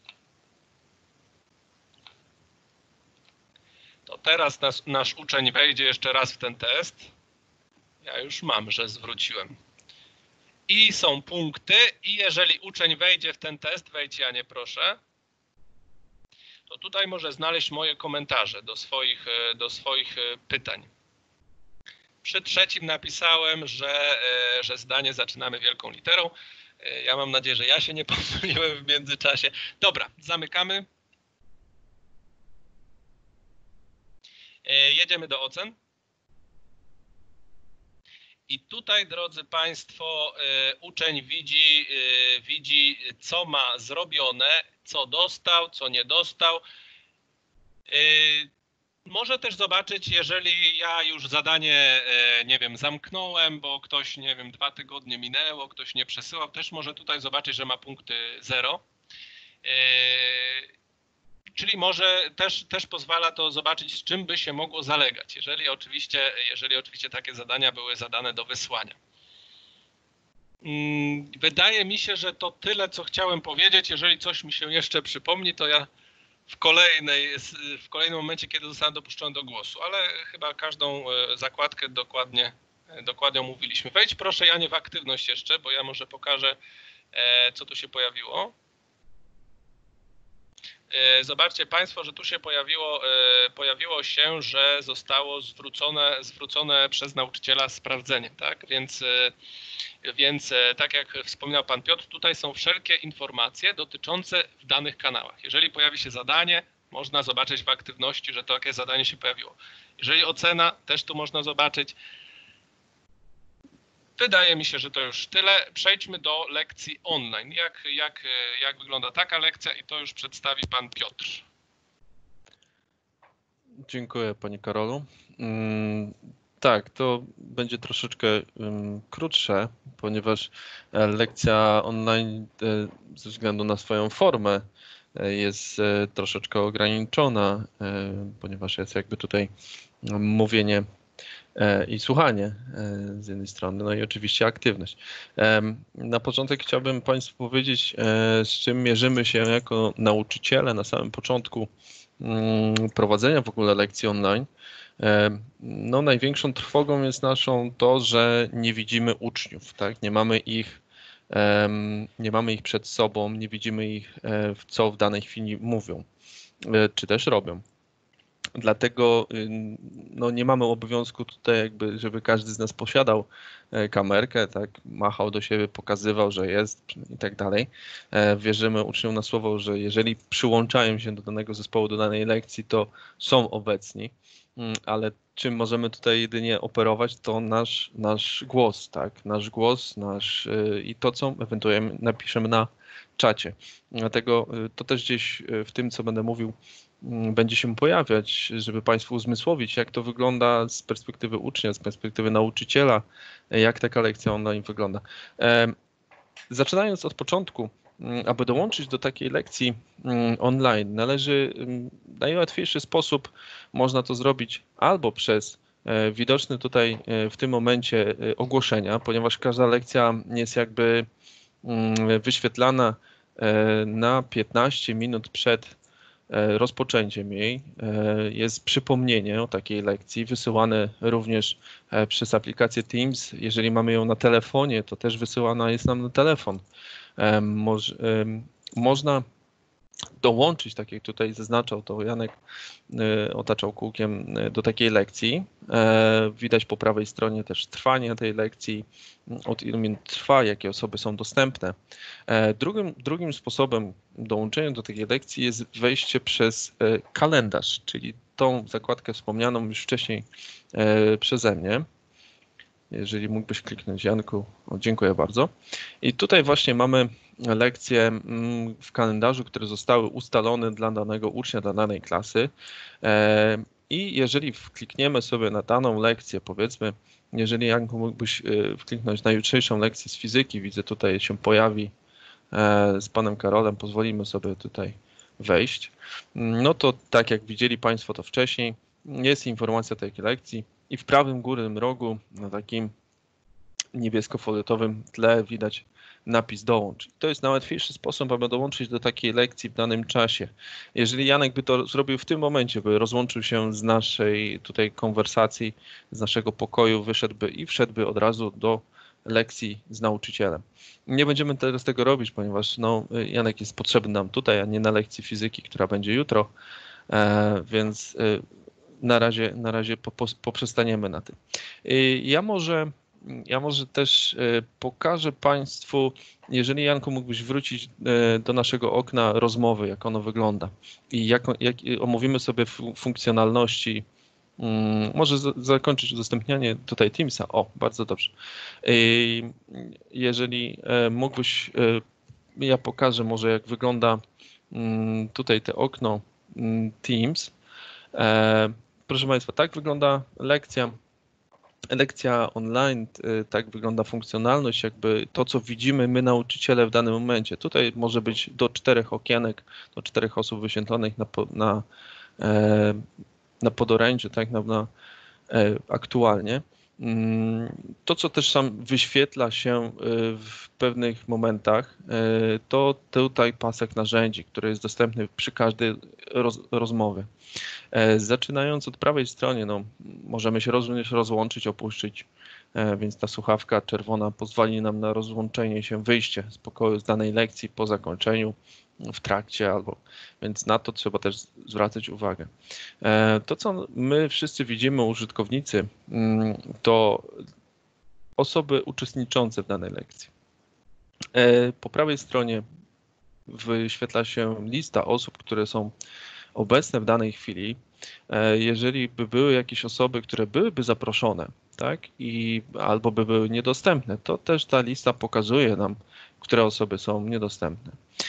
to teraz nasz uczeń wejdzie jeszcze raz w ten test. Ja już mam, że zwróciłem. I są punkty i jeżeli uczeń wejdzie w ten test, wejdź Janie proszę, to tutaj może znaleźć moje komentarze do swoich pytań. Przy trzecim napisałem, że zdanie zaczynamy wielką literą. Ja mam nadzieję, że ja się nie pomyliłem w międzyczasie. Dobra, zamykamy. Jedziemy do ocen. I tutaj, drodzy Państwo, uczeń widzi, co ma zrobione, co dostał, co nie dostał. Może też zobaczyć, jeżeli ja już zadanie, nie wiem, zamknąłem, bo ktoś, nie wiem, 2 tygodnie minęło, ktoś nie przesyłał, też może tutaj zobaczyć, że ma punkty 0. Czyli może też pozwala to zobaczyć, z czym by się mogło zalegać, jeżeli oczywiście takie zadania były zadane do wysłania. Wydaje mi się, że to tyle, co chciałem powiedzieć. Jeżeli coś mi się jeszcze przypomni, to ja w kolejnym momencie, kiedy zostanę dopuszczony do głosu, ale chyba każdą zakładkę dokładnie omówiliśmy. Wejdź proszę, Janie, w aktywność jeszcze, bo ja może pokażę, co tu się pojawiło. Zobaczcie Państwo, że tu się pojawiło się, że zostało zwrócone przez nauczyciela sprawdzenie, tak? Więc tak jak wspominał Pan Piotr, tutaj są wszelkie informacje dotyczące w danych kanałach. Jeżeli pojawi się zadanie, można zobaczyć w aktywności, że takie zadanie się pojawiło. Jeżeli ocena, też tu można zobaczyć. Wydaje mi się, że to już tyle. Przejdźmy do lekcji online. Jak wygląda taka lekcja i to już przedstawi Pan Piotr. Dziękuję Panie Karolu. Tak, to będzie troszeczkę krótsze, ponieważ lekcja online ze względu na swoją formę jest troszeczkę ograniczona, ponieważ jest jakby tutaj mówienie i słuchanie z jednej strony, no i oczywiście aktywność. Na początek chciałbym Państwu powiedzieć, z czym mierzymy się jako nauczyciele na samym początku prowadzenia w ogóle lekcji online. No, największą trwogą jest naszą to, że nie widzimy uczniów, tak? Nie mamy ich przed sobą, nie widzimy ich, co w danej chwili mówią, czy też robią. Dlatego no, nie mamy obowiązku tutaj jakby, żeby każdy z nas posiadał kamerkę, tak, machał do siebie, pokazywał, że jest i tak dalej. Wierzymy uczniom na słowo, że jeżeli przyłączają się do danego zespołu, do danej lekcji, to są obecni, ale czym możemy tutaj jedynie operować, to nasz głos, tak, nasz głos, i to, co ewentualnie napiszemy na czacie. Dlatego to też gdzieś w tym, co będę mówił, będzie się pojawiać, żeby Państwu uzmysłowić, jak to wygląda z perspektywy ucznia, z perspektywy nauczyciela, jak taka lekcja online wygląda. Zaczynając od początku, aby dołączyć do takiej lekcji online, należy w najłatwiejszy sposób można to zrobić albo przez widoczne tutaj w tym momencie ogłoszenia, ponieważ każda lekcja jest jakby wyświetlana na 15 minut przed rozpoczęciem jej. Jest przypomnienie o takiej lekcji, wysyłane również przez aplikację Teams. Jeżeli mamy ją na telefonie, to też wysyłana jest nam na telefon. Można dołączyć, tak jak tutaj zaznaczał to Janek, otaczał kółkiem, do takiej lekcji. Widać po prawej stronie też trwanie tej lekcji, od ilu minut trwa, jakie osoby są dostępne. Drugim sposobem dołączenia do takiej lekcji jest wejście przez kalendarz, czyli tą zakładkę wspomnianą już wcześniej przeze mnie. Jeżeli mógłbyś kliknąć, Janku, dziękuję bardzo. I tutaj właśnie mamy lekcje w kalendarzu, które zostały ustalone dla danego ucznia, dla danej klasy. I jeżeli klikniemy sobie na daną lekcję, powiedzmy, jeżeli Janku mógłbyś kliknąć na jutrzejszą lekcję z fizyki, widzę tutaj się pojawi z panem Karolem, pozwolimy sobie tutaj wejść. No to tak jak widzieli Państwo to wcześniej, jest informacja takiej lekcji i w prawym górnym rogu na takim niebiesko-fioletowym tle widać napis dołącz. To jest najłatwiejszy sposób, aby dołączyć do takiej lekcji w danym czasie. Jeżeli Janek by to zrobił w tym momencie, by rozłączył się z naszej tutaj konwersacji, z naszego pokoju, wyszedłby i wszedłby od razu do lekcji z nauczycielem. Nie będziemy teraz tego robić, ponieważ Janek jest potrzebny nam tutaj, a nie na lekcji fizyki, która będzie jutro, więc na razie poprzestaniemy na tym. Ja może też pokażę Państwu, jeżeli Janku mógłbyś wrócić do naszego okna rozmowy, jak ono wygląda i jak omówimy sobie funkcjonalności. Może zakończyć udostępnianie tutaj Teamsa. O, bardzo dobrze. Jeżeli mógłbyś, ja pokażę może jak wygląda tutaj to okno Teams. Proszę Państwa, tak wygląda lekcja online, tak wygląda funkcjonalność, jakby to, co widzimy my nauczyciele w danym momencie. Tutaj może być do 4 okienek, do 4 osób wyświetlonych na podorędziu, tak, aktualnie. To, co też sam wyświetla się w pewnych momentach, to tutaj pasek narzędzi, który jest dostępny przy każdej rozmowie. Zaczynając od prawej strony, możemy się również rozłączyć, opuścić, więc ta słuchawka czerwona pozwoli nam na rozłączenie się, wyjście z pokoju z danej lekcji po zakończeniu, w trakcie więc na to trzeba też zwracać uwagę. To, co my wszyscy widzimy, użytkownicy, to osoby uczestniczące w danej lekcji. Po prawej stronie wyświetla się lista osób, które są obecne w danej chwili. Jeżeli by były jakieś osoby, które byłyby zaproszone, tak, albo by były niedostępne, to też ta lista pokazuje nam, które osoby są niedostępne.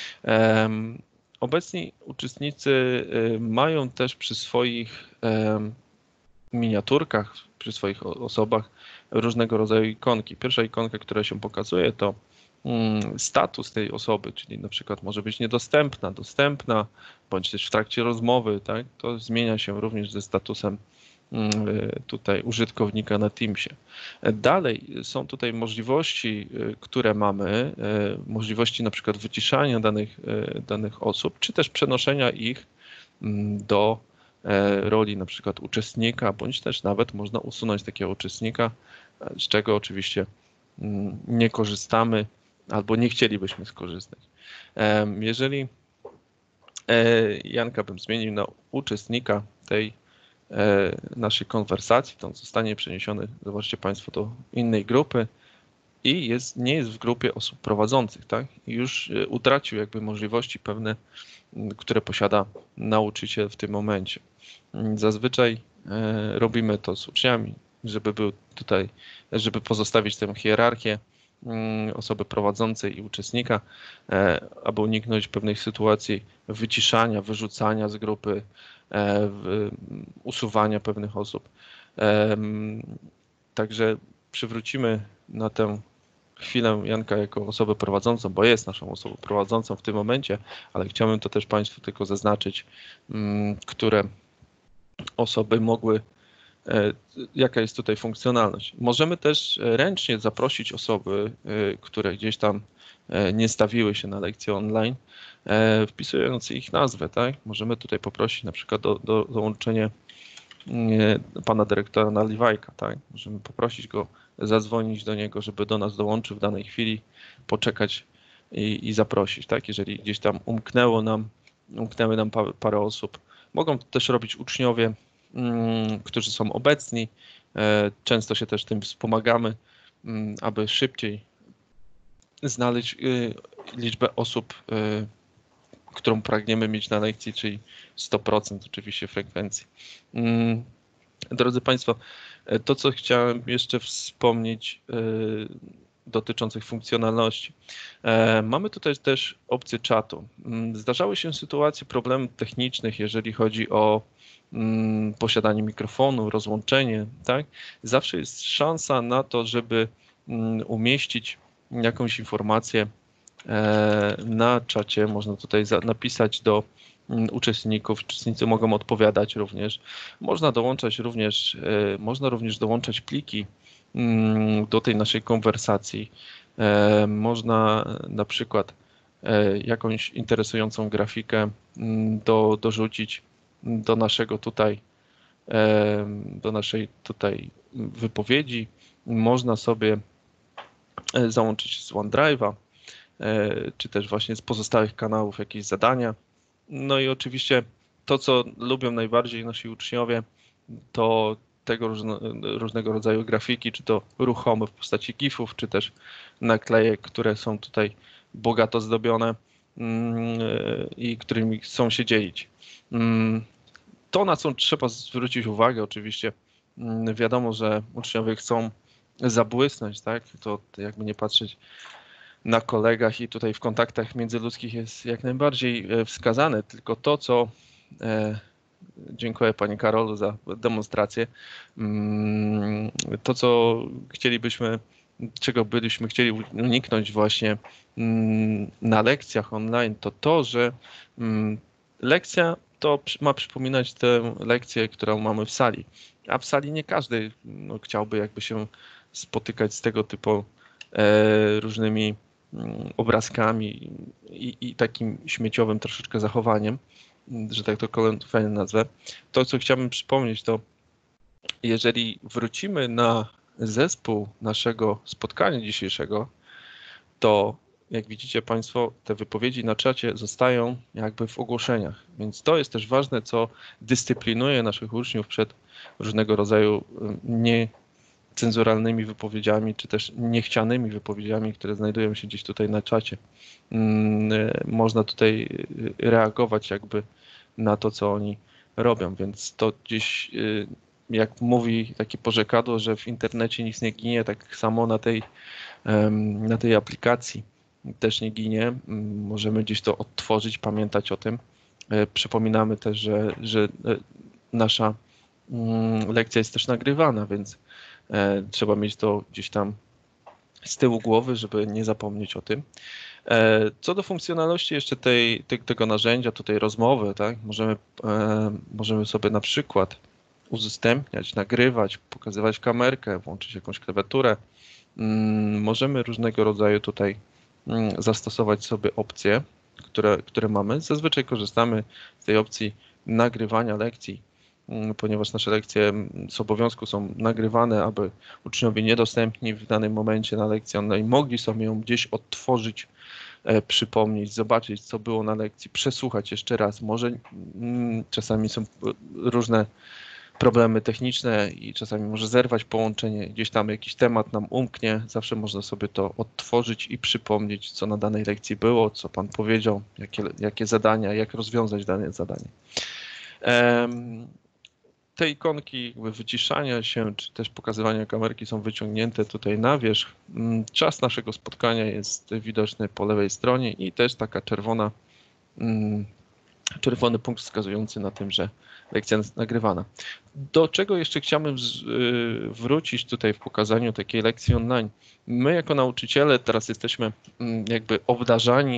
Obecni uczestnicy mają też przy swoich miniaturkach, przy swoich osobach różnego rodzaju ikonki. Pierwsza ikonka, która się pokazuje, to status tej osoby, czyli na przykład może być niedostępna, dostępna, bądź też w trakcie rozmowy, tak? To zmienia się również ze statusem tutaj użytkownika na Teamsie. Dalej są tutaj możliwości, które mamy, możliwości na przykład wyciszania danych osób, czy też przenoszenia ich do roli na przykład uczestnika, bądź też nawet można usunąć takiego uczestnika, z czego oczywiście nie korzystamy albo nie chcielibyśmy skorzystać. Jeżeli Janka bym zmienił na uczestnika tej naszej konwersacji, to on zostanie przeniesiony, zobaczcie Państwo, do innej grupy i nie jest w grupie osób prowadzących, tak? I już utracił jakby możliwości pewne, które posiada nauczyciel w tym momencie. Zazwyczaj robimy to z uczniami, żeby pozostawić tę hierarchię. osoby prowadzącej i uczestnika, aby uniknąć pewnej sytuacji wyciszania, wyrzucania z grupy, usuwania pewnych osób. Także przywrócimy na tę chwilę Janka jako osobę prowadzącą, bo jest naszą osobą prowadzącą w tym momencie, ale chciałbym to też Państwu tylko zaznaczyć, które osoby mogły, jaka jest tutaj funkcjonalność. Możemy też ręcznie zaprosić osoby, które gdzieś tam nie stawiły się na lekcję online, wpisując ich nazwę, tak? Możemy tutaj poprosić na przykład o dołączenie pana dyrektora Naliwajka, tak? Możemy poprosić go, zadzwonić do niego, żeby do nas dołączył w danej chwili, poczekać i zaprosić, tak? Jeżeli gdzieś tam umknęły nam parę osób. Mogą to też robić uczniowie, którzy są obecni. Często się też tym wspomagamy, aby szybciej znaleźć liczbę osób, którą pragniemy mieć na lekcji, czyli 100% oczywiście frekwencji. Drodzy Państwo, to co chciałem jeszcze wspomnieć dotyczących funkcjonalności. Mamy tutaj też opcję czatu. Zdarzały się sytuacje problemów technicznych, jeżeli chodzi o posiadanie mikrofonu, rozłączenie, tak? Zawsze jest szansa na to, żeby umieścić jakąś informację na czacie. Można tutaj napisać do uczestników. Uczestnicy mogą odpowiadać również. Można również dołączać pliki do tej naszej konwersacji. Można na przykład jakąś interesującą grafikę dorzucić do naszej tutaj wypowiedzi. Można sobie załączyć z OneDrive'a, czy też właśnie z pozostałych kanałów jakieś zadania. No i oczywiście to, co lubią najbardziej nasi uczniowie, to tego różnego rodzaju grafiki, czy to ruchome w postaci gifów, czy też naklejek, które są tutaj bogato zdobione i którymi chcą się dzielić. To, na co trzeba zwrócić uwagę, oczywiście wiadomo, że uczniowie chcą zabłysnąć, tak? To jakby nie patrzeć na kolegach i tutaj w kontaktach międzyludzkich jest jak najbardziej wskazane, tylko to, co dziękuję Pani Karolu za demonstrację. To, co czego byśmy chcieli uniknąć właśnie na lekcjach online, to, że lekcja to ma przypominać tę lekcję, którą mamy w sali. A w sali nie każdy chciałby jakby się spotykać z tego typu różnymi obrazkami i takim śmieciowym troszeczkę zachowaniem, że tak to kolokwialnie nazwę. To, co chciałbym przypomnieć, to jeżeli wrócimy na zespół naszego spotkania dzisiejszego, to jak widzicie Państwo, te wypowiedzi na czacie zostają jakby w ogłoszeniach, więc to jest też ważne, co dyscyplinuje naszych uczniów przed różnego rodzaju niecenzuralnymi wypowiedziami, czy też niechcianymi wypowiedziami, które znajdują się gdzieś tutaj na czacie. Można tutaj reagować jakby na to, co oni robią, więc to gdzieś, jak mówi takie porzekadło, że w internecie nic nie ginie, tak samo na tej aplikacji też nie ginie. Możemy gdzieś to odtworzyć, pamiętać o tym. Przypominamy też, że nasza lekcja jest też nagrywana, więc trzeba mieć to gdzieś tam z tyłu głowy, żeby nie zapomnieć o tym. Co do funkcjonalności jeszcze tego narzędzia, tutaj rozmowy, tak? Możemy sobie na przykład udostępniać, nagrywać, pokazywać kamerkę, włączyć jakąś klawiaturę. Możemy różnego rodzaju tutaj zastosować sobie opcje, które mamy. Zazwyczaj korzystamy z tej opcji nagrywania lekcji, ponieważ nasze lekcje z obowiązku są nagrywane, aby uczniowie niedostępni w danym momencie na lekcji online mogli sobie ją gdzieś odtworzyć, przypomnieć, zobaczyć, co było na lekcji, przesłuchać jeszcze raz. Może czasami są różne problemy techniczne i czasami może zerwać połączenie, gdzieś tam jakiś temat nam umknie, zawsze można sobie to odtworzyć i przypomnieć, co na danej lekcji było, co Pan powiedział, jakie zadania, jak rozwiązać dane zadanie. te ikonki jakby wyciszania się, czy też pokazywania kamerki są wyciągnięte tutaj na wierzch. Czas naszego spotkania jest widoczny po lewej stronie i też taka czerwony punkt wskazujący na tym, że lekcja jest nagrywana. Do czego jeszcze chciałbym wrócić tutaj w pokazaniu takiej lekcji online. My jako nauczyciele teraz jesteśmy jakby obdarzani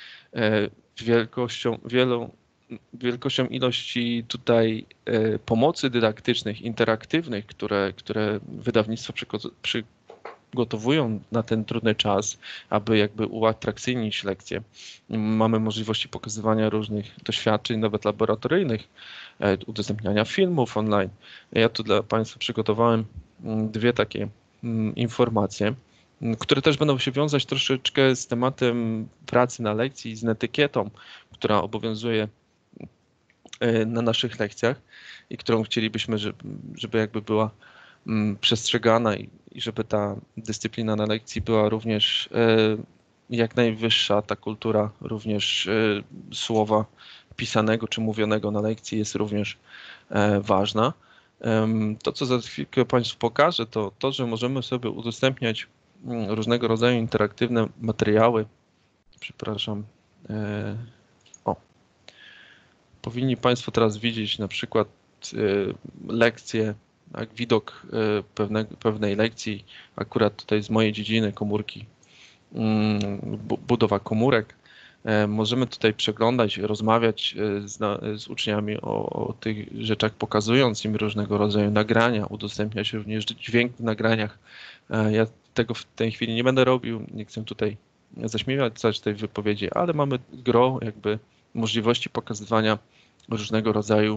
wielkością ilości tutaj pomocy dydaktycznych, interaktywnych, które wydawnictwa przygotowują na ten trudny czas, aby jakby uatrakcyjnić lekcje. Mamy możliwości pokazywania różnych doświadczeń, nawet laboratoryjnych, udostępniania filmów online. Ja tu dla Państwa przygotowałem dwie takie informacje, które też będą się wiązać troszeczkę z tematem pracy na lekcji, z etykietą, która obowiązuje na naszych lekcjach i którą chcielibyśmy, żeby jakby była przestrzegana i żeby ta dyscyplina na lekcji była również jak najwyższa, ta kultura również słowa pisanego czy mówionego na lekcji jest również ważna. To, co za chwilkę Państwu pokażę, to to, że możemy sobie udostępniać różnego rodzaju interaktywne materiały. Przepraszam. Powinni Państwo teraz widzieć na przykład lekcję, jak widok pewnej lekcji, akurat tutaj z mojej dziedziny komórki, budowa komórek. Możemy tutaj przeglądać, rozmawiać z uczniami o tych rzeczach, pokazując im różnego rodzaju nagrania, udostępniać również dźwięk w nagraniach. Ja tego w tej chwili nie będę robił, nie chcę tutaj zaśmiewać tej wypowiedzi, ale mamy gro jakby możliwości pokazywania różnego rodzaju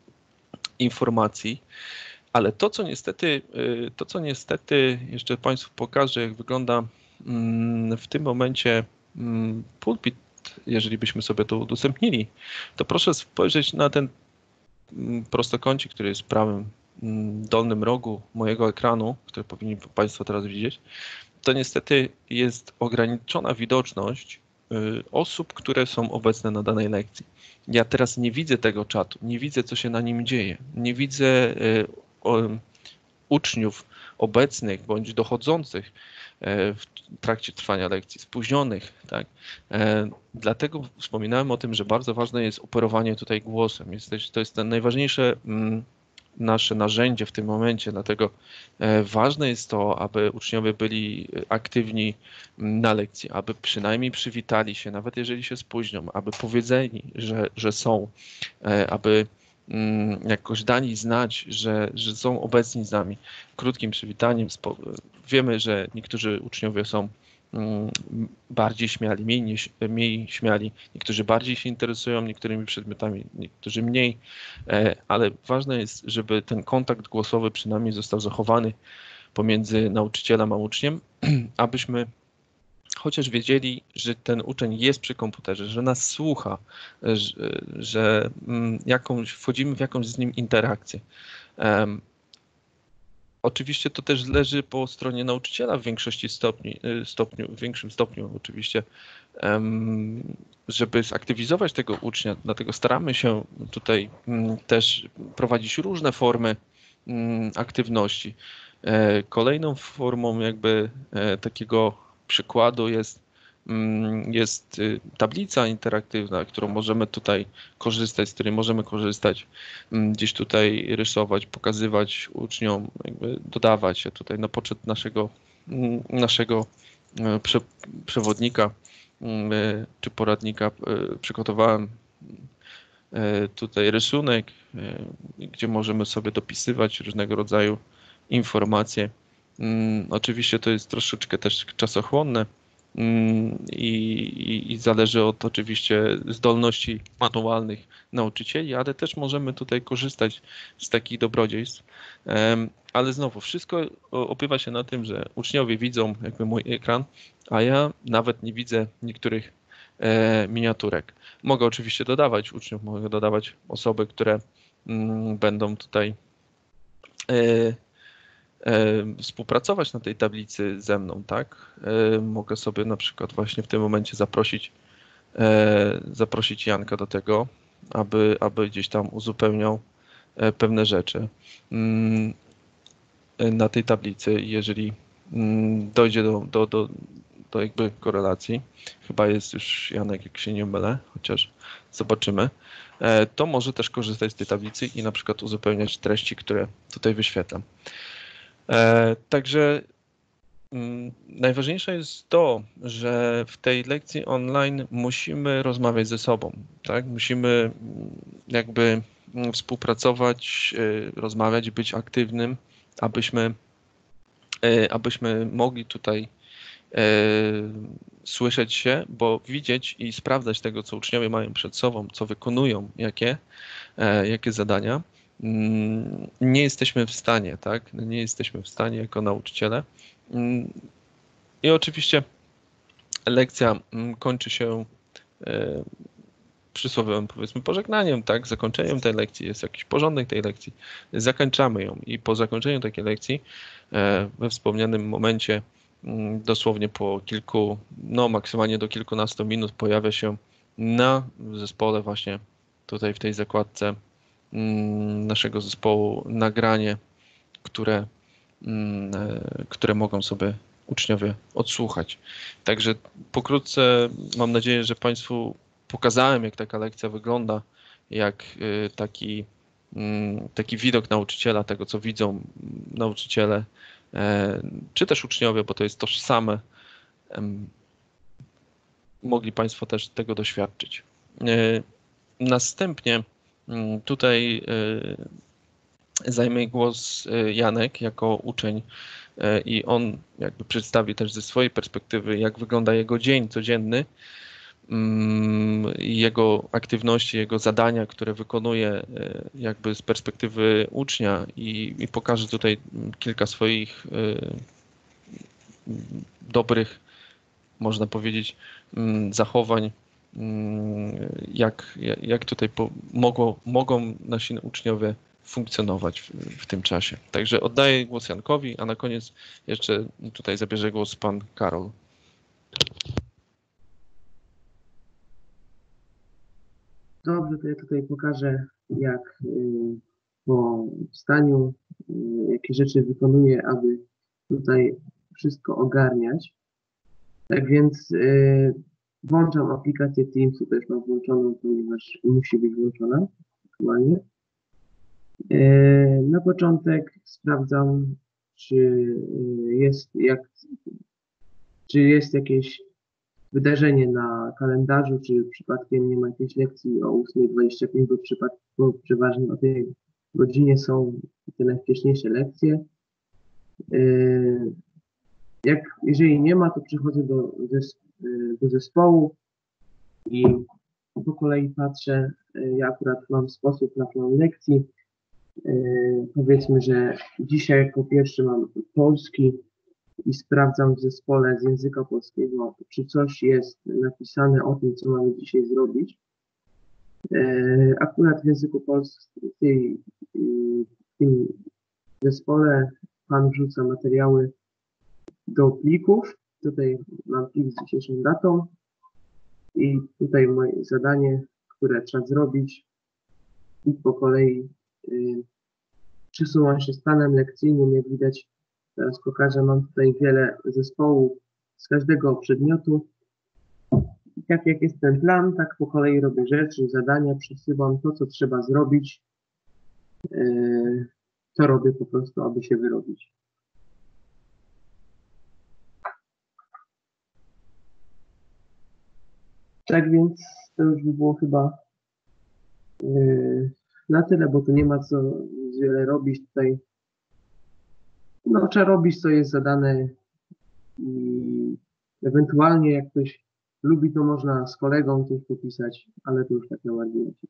informacji. Ale to, co niestety jeszcze Państwu pokażę, jak wygląda w tym momencie pulpit, jeżeli byśmy sobie to udostępnili, to proszę spojrzeć na ten prostokącik, który jest w prawym dolnym rogu mojego ekranu, który powinni Państwo teraz widzieć. To niestety jest ograniczona widoczność osób, które są obecne na danej lekcji. Ja teraz nie widzę tego czatu, nie widzę, co się na nim dzieje, nie widzę uczniów obecnych bądź dochodzących w trakcie trwania lekcji, spóźnionych, tak? Dlatego wspominałem o tym, że bardzo ważne jest operowanie tutaj głosem. To jest najważniejsze nasze narzędzie w tym momencie, dlatego ważne jest to, aby uczniowie byli aktywni na lekcji, aby przynajmniej przywitali się, nawet jeżeli się spóźnią, aby powiedzieli, że są, aby jakoś dali znać, że są obecni z nami. Krótkim przywitaniem. Wiemy, że niektórzy uczniowie są bardziej śmiali, mniej śmiali. Niektórzy bardziej się interesują niektórymi przedmiotami, niektórzy mniej, ale ważne jest, żeby ten kontakt głosowy przynajmniej został zachowany pomiędzy nauczycielem a uczniem, abyśmy chociaż wiedzieli, że ten uczeń jest przy komputerze, że nas słucha, że wchodzimy w jakąś z nim interakcję. Oczywiście to też leży po stronie nauczyciela w większym stopniu oczywiście, żeby zaktywizować tego ucznia, dlatego staramy się tutaj też prowadzić różne formy aktywności. Kolejną formą jakby takiego przykładu jest tablica interaktywna, którą możemy tutaj korzystać, z której możemy korzystać, gdzieś tutaj rysować, pokazywać uczniom, jakby dodawać. Ja tutaj na poczet naszego przewodnika czy poradnika przygotowałem tutaj rysunek, gdzie możemy sobie dopisywać różnego rodzaju informacje. Oczywiście to jest troszeczkę też czasochłonne i zależy od oczywiście zdolności manualnych nauczycieli, ale też możemy tutaj korzystać z takich dobrodziejstw. Ale znowu, wszystko opiera się na tym, że uczniowie widzą jakby mój ekran, a ja nawet nie widzę niektórych miniaturek. Mogę oczywiście dodawać uczniów, mogę dodawać osoby, które będą tutaj współpracować na tej tablicy ze mną, tak? Mogę sobie na przykład właśnie w tym momencie zaprosić Janka do tego, aby gdzieś tam uzupełniał pewne rzeczy na tej tablicy, jeżeli dojdzie do jakby korelacji, chyba jest już Janek, jak się nie mylę, chociaż zobaczymy, to może też korzystać z tej tablicy i na przykład uzupełniać treści, które tutaj wyświetlam. Także najważniejsze jest to, że w tej lekcji online musimy rozmawiać ze sobą, tak? Musimy jakby współpracować, rozmawiać, być aktywnym, abyśmy mogli tutaj słyszeć się, bo widzieć i sprawdzać tego, co uczniowie mają przed sobą, co wykonują, jakie zadania, nie jesteśmy w stanie, tak? Nie jesteśmy w stanie jako nauczyciele. I oczywiście lekcja kończy się przysłowiowym, powiedzmy, pożegnaniem, tak? Zakończeniem tej lekcji, jest jakiś porządek tej lekcji. Zakończamy ją i po zakończeniu takiej lekcji we wspomnianym momencie dosłownie po kilku, no maksymalnie do kilkunastu minut pojawia się na zespole właśnie tutaj w tej zakładce naszego zespołu nagranie, które mogą sobie uczniowie odsłuchać. Także pokrótce mam nadzieję, że Państwu pokazałem, jak taka lekcja wygląda, jak taki widok nauczyciela, tego co widzą nauczyciele, czy też uczniowie, bo to jest tożsame, mogli Państwo też tego doświadczyć. Następnie tutaj zajmie głos Janek jako uczeń i on jakby przedstawi też ze swojej perspektywy, jak wygląda jego dzień codzienny, jego aktywności, jego zadania, które wykonuje jakby z perspektywy ucznia i pokaże tutaj kilka swoich dobrych, można powiedzieć, zachowań, jak tutaj mogą nasi uczniowie funkcjonować w tym czasie. Także oddaję głos Jankowi, a na koniec jeszcze tutaj zabierze głos pan Karol. Dobrze, to ja tutaj pokażę, jak po wstaniu, jakie rzeczy wykonuję, aby tutaj wszystko ogarniać. Tak więc włączam aplikację Teamsu, też mam włączoną, ponieważ musi być włączona aktualnie. Na początek sprawdzam, czy jest jakieś wydarzenie na kalendarzu, czy przypadkiem nie ma jakiejś lekcji o 8:25, bo przeważnie o tej godzinie są te najwcześniejsze lekcje. Jeżeli nie ma, to przychodzę do zespołu i po kolei patrzę. Ja akurat mam sposób na plan lekcji. Powiedzmy, że dzisiaj jako pierwszy mam polski i sprawdzam w zespole z języka polskiego, czy coś jest napisane o tym, co mamy dzisiaj zrobić. Akurat w języku polskim, w tym zespole pan wrzuca materiały do plików. Tutaj mam plik z dzisiejszą datą i tutaj moje zadanie, które trzeba zrobić i po kolei przesuwam się stanem lekcyjnym. Jak widać, teraz pokażę, mam tutaj wiele zespołów z każdego przedmiotu. I tak jak jest ten plan, tak po kolei robię rzeczy, zadania, przesuwam to, co trzeba zrobić. To robię po prostu, aby się wyrobić. Tak więc to już by było chyba na tyle, bo tu nie ma co wiele robić tutaj. No, trzeba robić, co jest zadane i ewentualnie jak ktoś lubi, to można z kolegą coś popisać, ale to już tak na marginesie.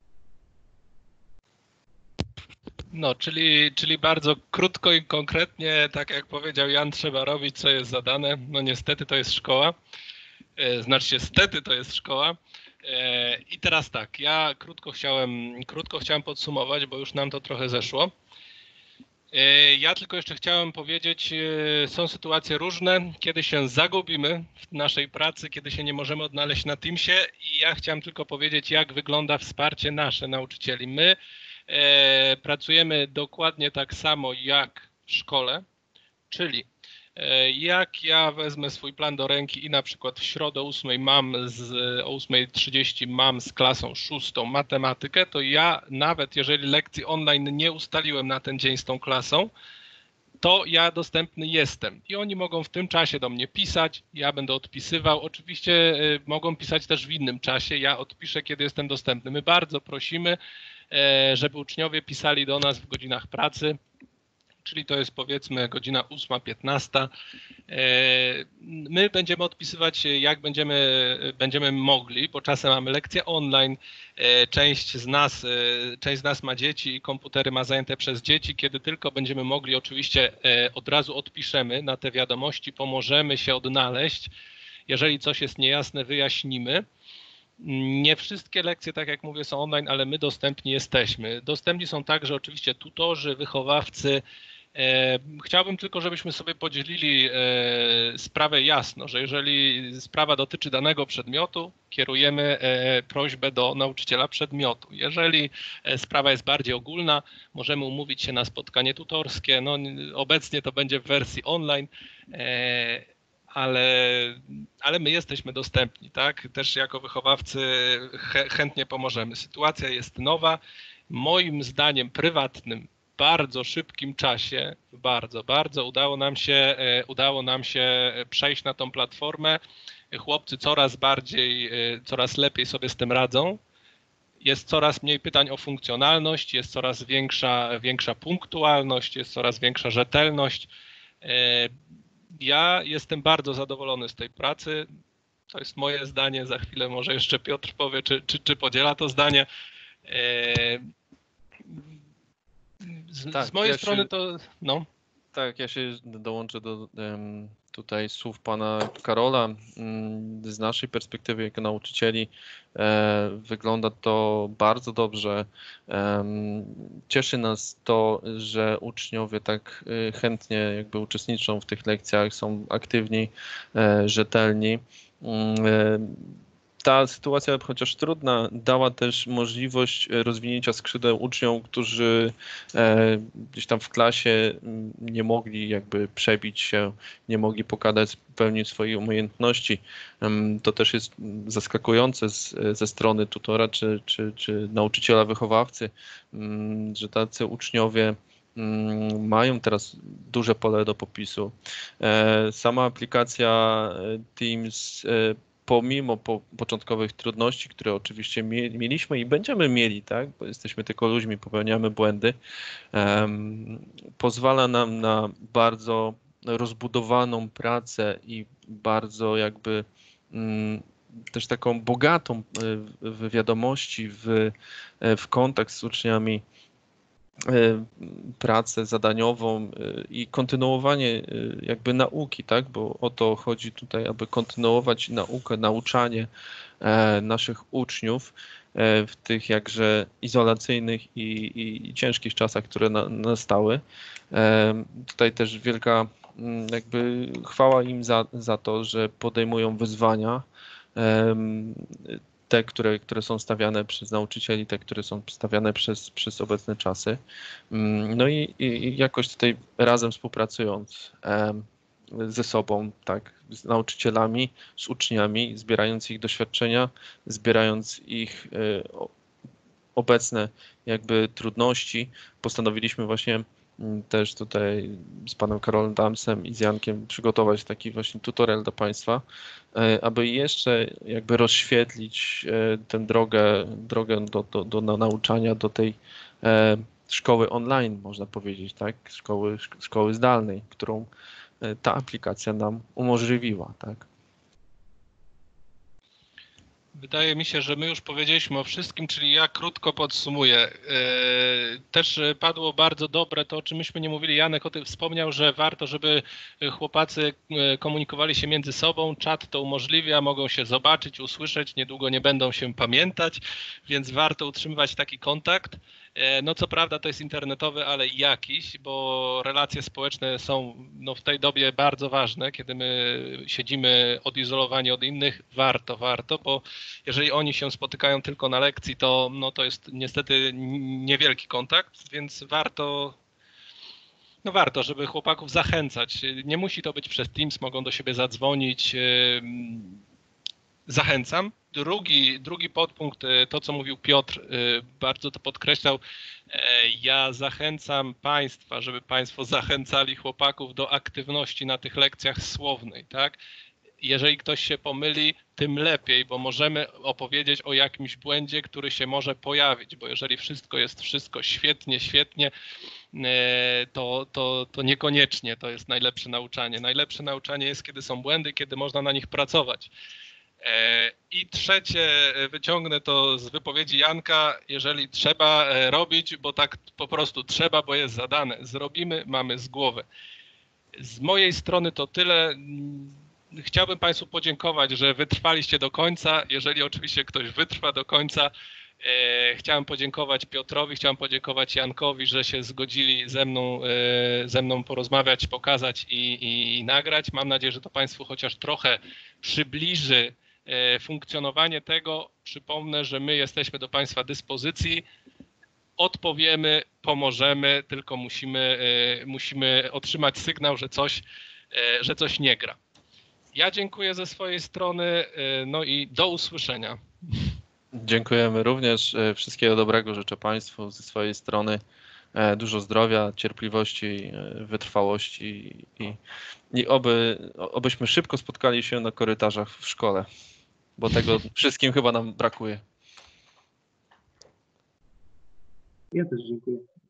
No, czyli bardzo krótko i konkretnie, tak jak powiedział Jan, trzeba robić, co jest zadane. No niestety to jest szkoła. Niestety to jest szkoła. I teraz tak, ja krótko chciałem podsumować, bo już nam to trochę zeszło. Ja tylko jeszcze chciałem powiedzieć, są sytuacje różne, kiedy się zagubimy w naszej pracy, kiedy się nie możemy odnaleźć na Teamsie i ja chciałem tylko powiedzieć, jak wygląda wsparcie nasze nauczycieli. My pracujemy dokładnie tak samo jak w szkole, czyli jak ja wezmę swój plan do ręki i na przykład w środę o 8:30 mam z klasą 6 matematykę, to ja nawet jeżeli lekcji online nie ustaliłem na ten dzień z tą klasą, to ja dostępny jestem i oni mogą w tym czasie do mnie pisać, ja będę odpisywał. Oczywiście mogą pisać też w innym czasie, ja odpiszę, kiedy jestem dostępny. My bardzo prosimy, żeby uczniowie pisali do nas w godzinach pracy, czyli to jest powiedzmy godzina 8:15. My będziemy odpisywać jak będziemy mogli, bo czasem mamy lekcje online, część z nas ma dzieci i komputery ma zajęte przez dzieci. Kiedy tylko będziemy mogli, oczywiście od razu odpiszemy na te wiadomości, pomożemy się odnaleźć. Jeżeli coś jest niejasne, wyjaśnimy. Nie wszystkie lekcje, tak jak mówię, są online, ale my dostępni jesteśmy. Dostępni są także oczywiście tutorzy, wychowawcy. Chciałbym tylko, żebyśmy sobie podzielili sprawę jasno, że jeżeli sprawa dotyczy danego przedmiotu, kierujemy prośbę do nauczyciela przedmiotu. Jeżeli sprawa jest bardziej ogólna, możemy umówić się na spotkanie tutorskie. No, obecnie to będzie w wersji online, ale my jesteśmy dostępni, tak? Też jako wychowawcy chętnie pomożemy. Sytuacja jest nowa. Moim zdaniem prywatnym, w bardzo szybkim czasie, bardzo udało nam się przejść na tą platformę. Chłopcy coraz lepiej sobie z tym radzą. Jest coraz mniej pytań o funkcjonalność, jest coraz większa punktualność, jest coraz większa rzetelność. Ja jestem bardzo zadowolony z tej pracy. To jest moje zdanie. Za chwilę może jeszcze Piotr powie, czy podziela to zdanie. Z mojej strony to... No. Tak, ja się dołączę do tutaj słów pana Karola. Z naszej perspektywy jako nauczycieli wygląda to bardzo dobrze. Cieszy nas to, że uczniowie tak chętnie jakby uczestniczą w tych lekcjach, są aktywni, rzetelni. Ta sytuacja, chociaż trudna, dała też możliwość rozwinięcia skrzydeł uczniom, którzy gdzieś tam w klasie nie mogli jakby przebić się, nie mogli pokazać w pełni swoich umiejętności. To też jest zaskakujące ze strony tutora czy nauczyciela wychowawcy, że tacy uczniowie mają teraz duże pole do popisu. Sama aplikacja Teams pomimo początkowych trudności, które oczywiście mieliśmy i będziemy mieli, tak, bo jesteśmy tylko ludźmi, popełniamy błędy, pozwala nam na bardzo rozbudowaną pracę i bardzo jakby też taką bogatą w wiadomości, w kontakt z uczniami, pracę zadaniową i kontynuowanie jakby nauki, tak? Bo o to chodzi tutaj, aby kontynuować naukę, nauczanie naszych uczniów w tych jakże izolacyjnych i ciężkich czasach, które nastały. Tutaj też wielka jakby chwała im za to, że podejmują wyzwania, te, które są stawiane przez nauczycieli, te, które są stawiane przez obecne czasy. No i jakoś tutaj razem współpracując ze sobą, tak, z nauczycielami, z uczniami, zbierając ich doświadczenia, zbierając ich obecne jakby trudności, postanowiliśmy właśnie też tutaj z panem Karolem Damsem i z Jankiem przygotować taki właśnie tutorial dla państwa, aby jeszcze jakby rozświetlić tę drogę do nauczania, do tej szkoły online, można powiedzieć, tak, szkoły zdalnej, którą ta aplikacja nam umożliwiła, tak. Wydaje mi się, że my już powiedzieliśmy o wszystkim, czyli ja krótko podsumuję. Też padło bardzo dobre to, o czym myśmy nie mówili. Janek o tym wspomniał, że warto, żeby chłopacy komunikowali się między sobą. Czat to umożliwia, mogą się zobaczyć, usłyszeć, niedługo nie będą się pamiętać, więc warto utrzymywać taki kontakt. No co prawda to jest internetowy, ale jakiś, bo relacje społeczne są no, w tej dobie bardzo ważne, kiedy my siedzimy odizolowani od innych, warto, bo jeżeli oni się spotykają tylko na lekcji, to, no, to jest niestety niewielki kontakt, więc warto, żeby chłopaków zachęcać. Nie musi to być przez Teams, mogą do siebie zadzwonić. Zachęcam. Drugi podpunkt, to co mówił Piotr, bardzo to podkreślał. Ja zachęcam Państwa, żeby Państwo zachęcali chłopaków do aktywności na tych lekcjach słownej, tak? Jeżeli ktoś się pomyli, tym lepiej, bo możemy opowiedzieć o jakimś błędzie, który się może pojawić, bo jeżeli wszystko świetnie, to niekoniecznie to jest najlepsze nauczanie. Najlepsze nauczanie jest, kiedy są błędy, kiedy można na nich pracować. I trzecie, wyciągnę to z wypowiedzi Janka, jeżeli trzeba robić, bo tak po prostu trzeba, bo jest zadane. Zrobimy, mamy z głowy. Z mojej strony to tyle. Chciałbym Państwu podziękować, że wytrwaliście do końca. Jeżeli oczywiście ktoś wytrwa do końca, chciałem podziękować Piotrowi, chciałem podziękować Jankowi, że się zgodzili ze mną porozmawiać, pokazać i nagrać. Mam nadzieję, że to Państwu chociaż trochę przybliży funkcjonowanie tego. Przypomnę, że my jesteśmy do Państwa dyspozycji. Odpowiemy, pomożemy, tylko musimy otrzymać sygnał, że coś nie gra. Ja dziękuję ze swojej strony, no i do usłyszenia. Dziękujemy również. Wszystkiego dobrego życzę Państwu ze swojej strony. Dużo zdrowia, cierpliwości, wytrwałości i obyśmy szybko spotkali się na korytarzach w szkole, bo tego wszystkim chyba nam brakuje. Ja też dziękuję.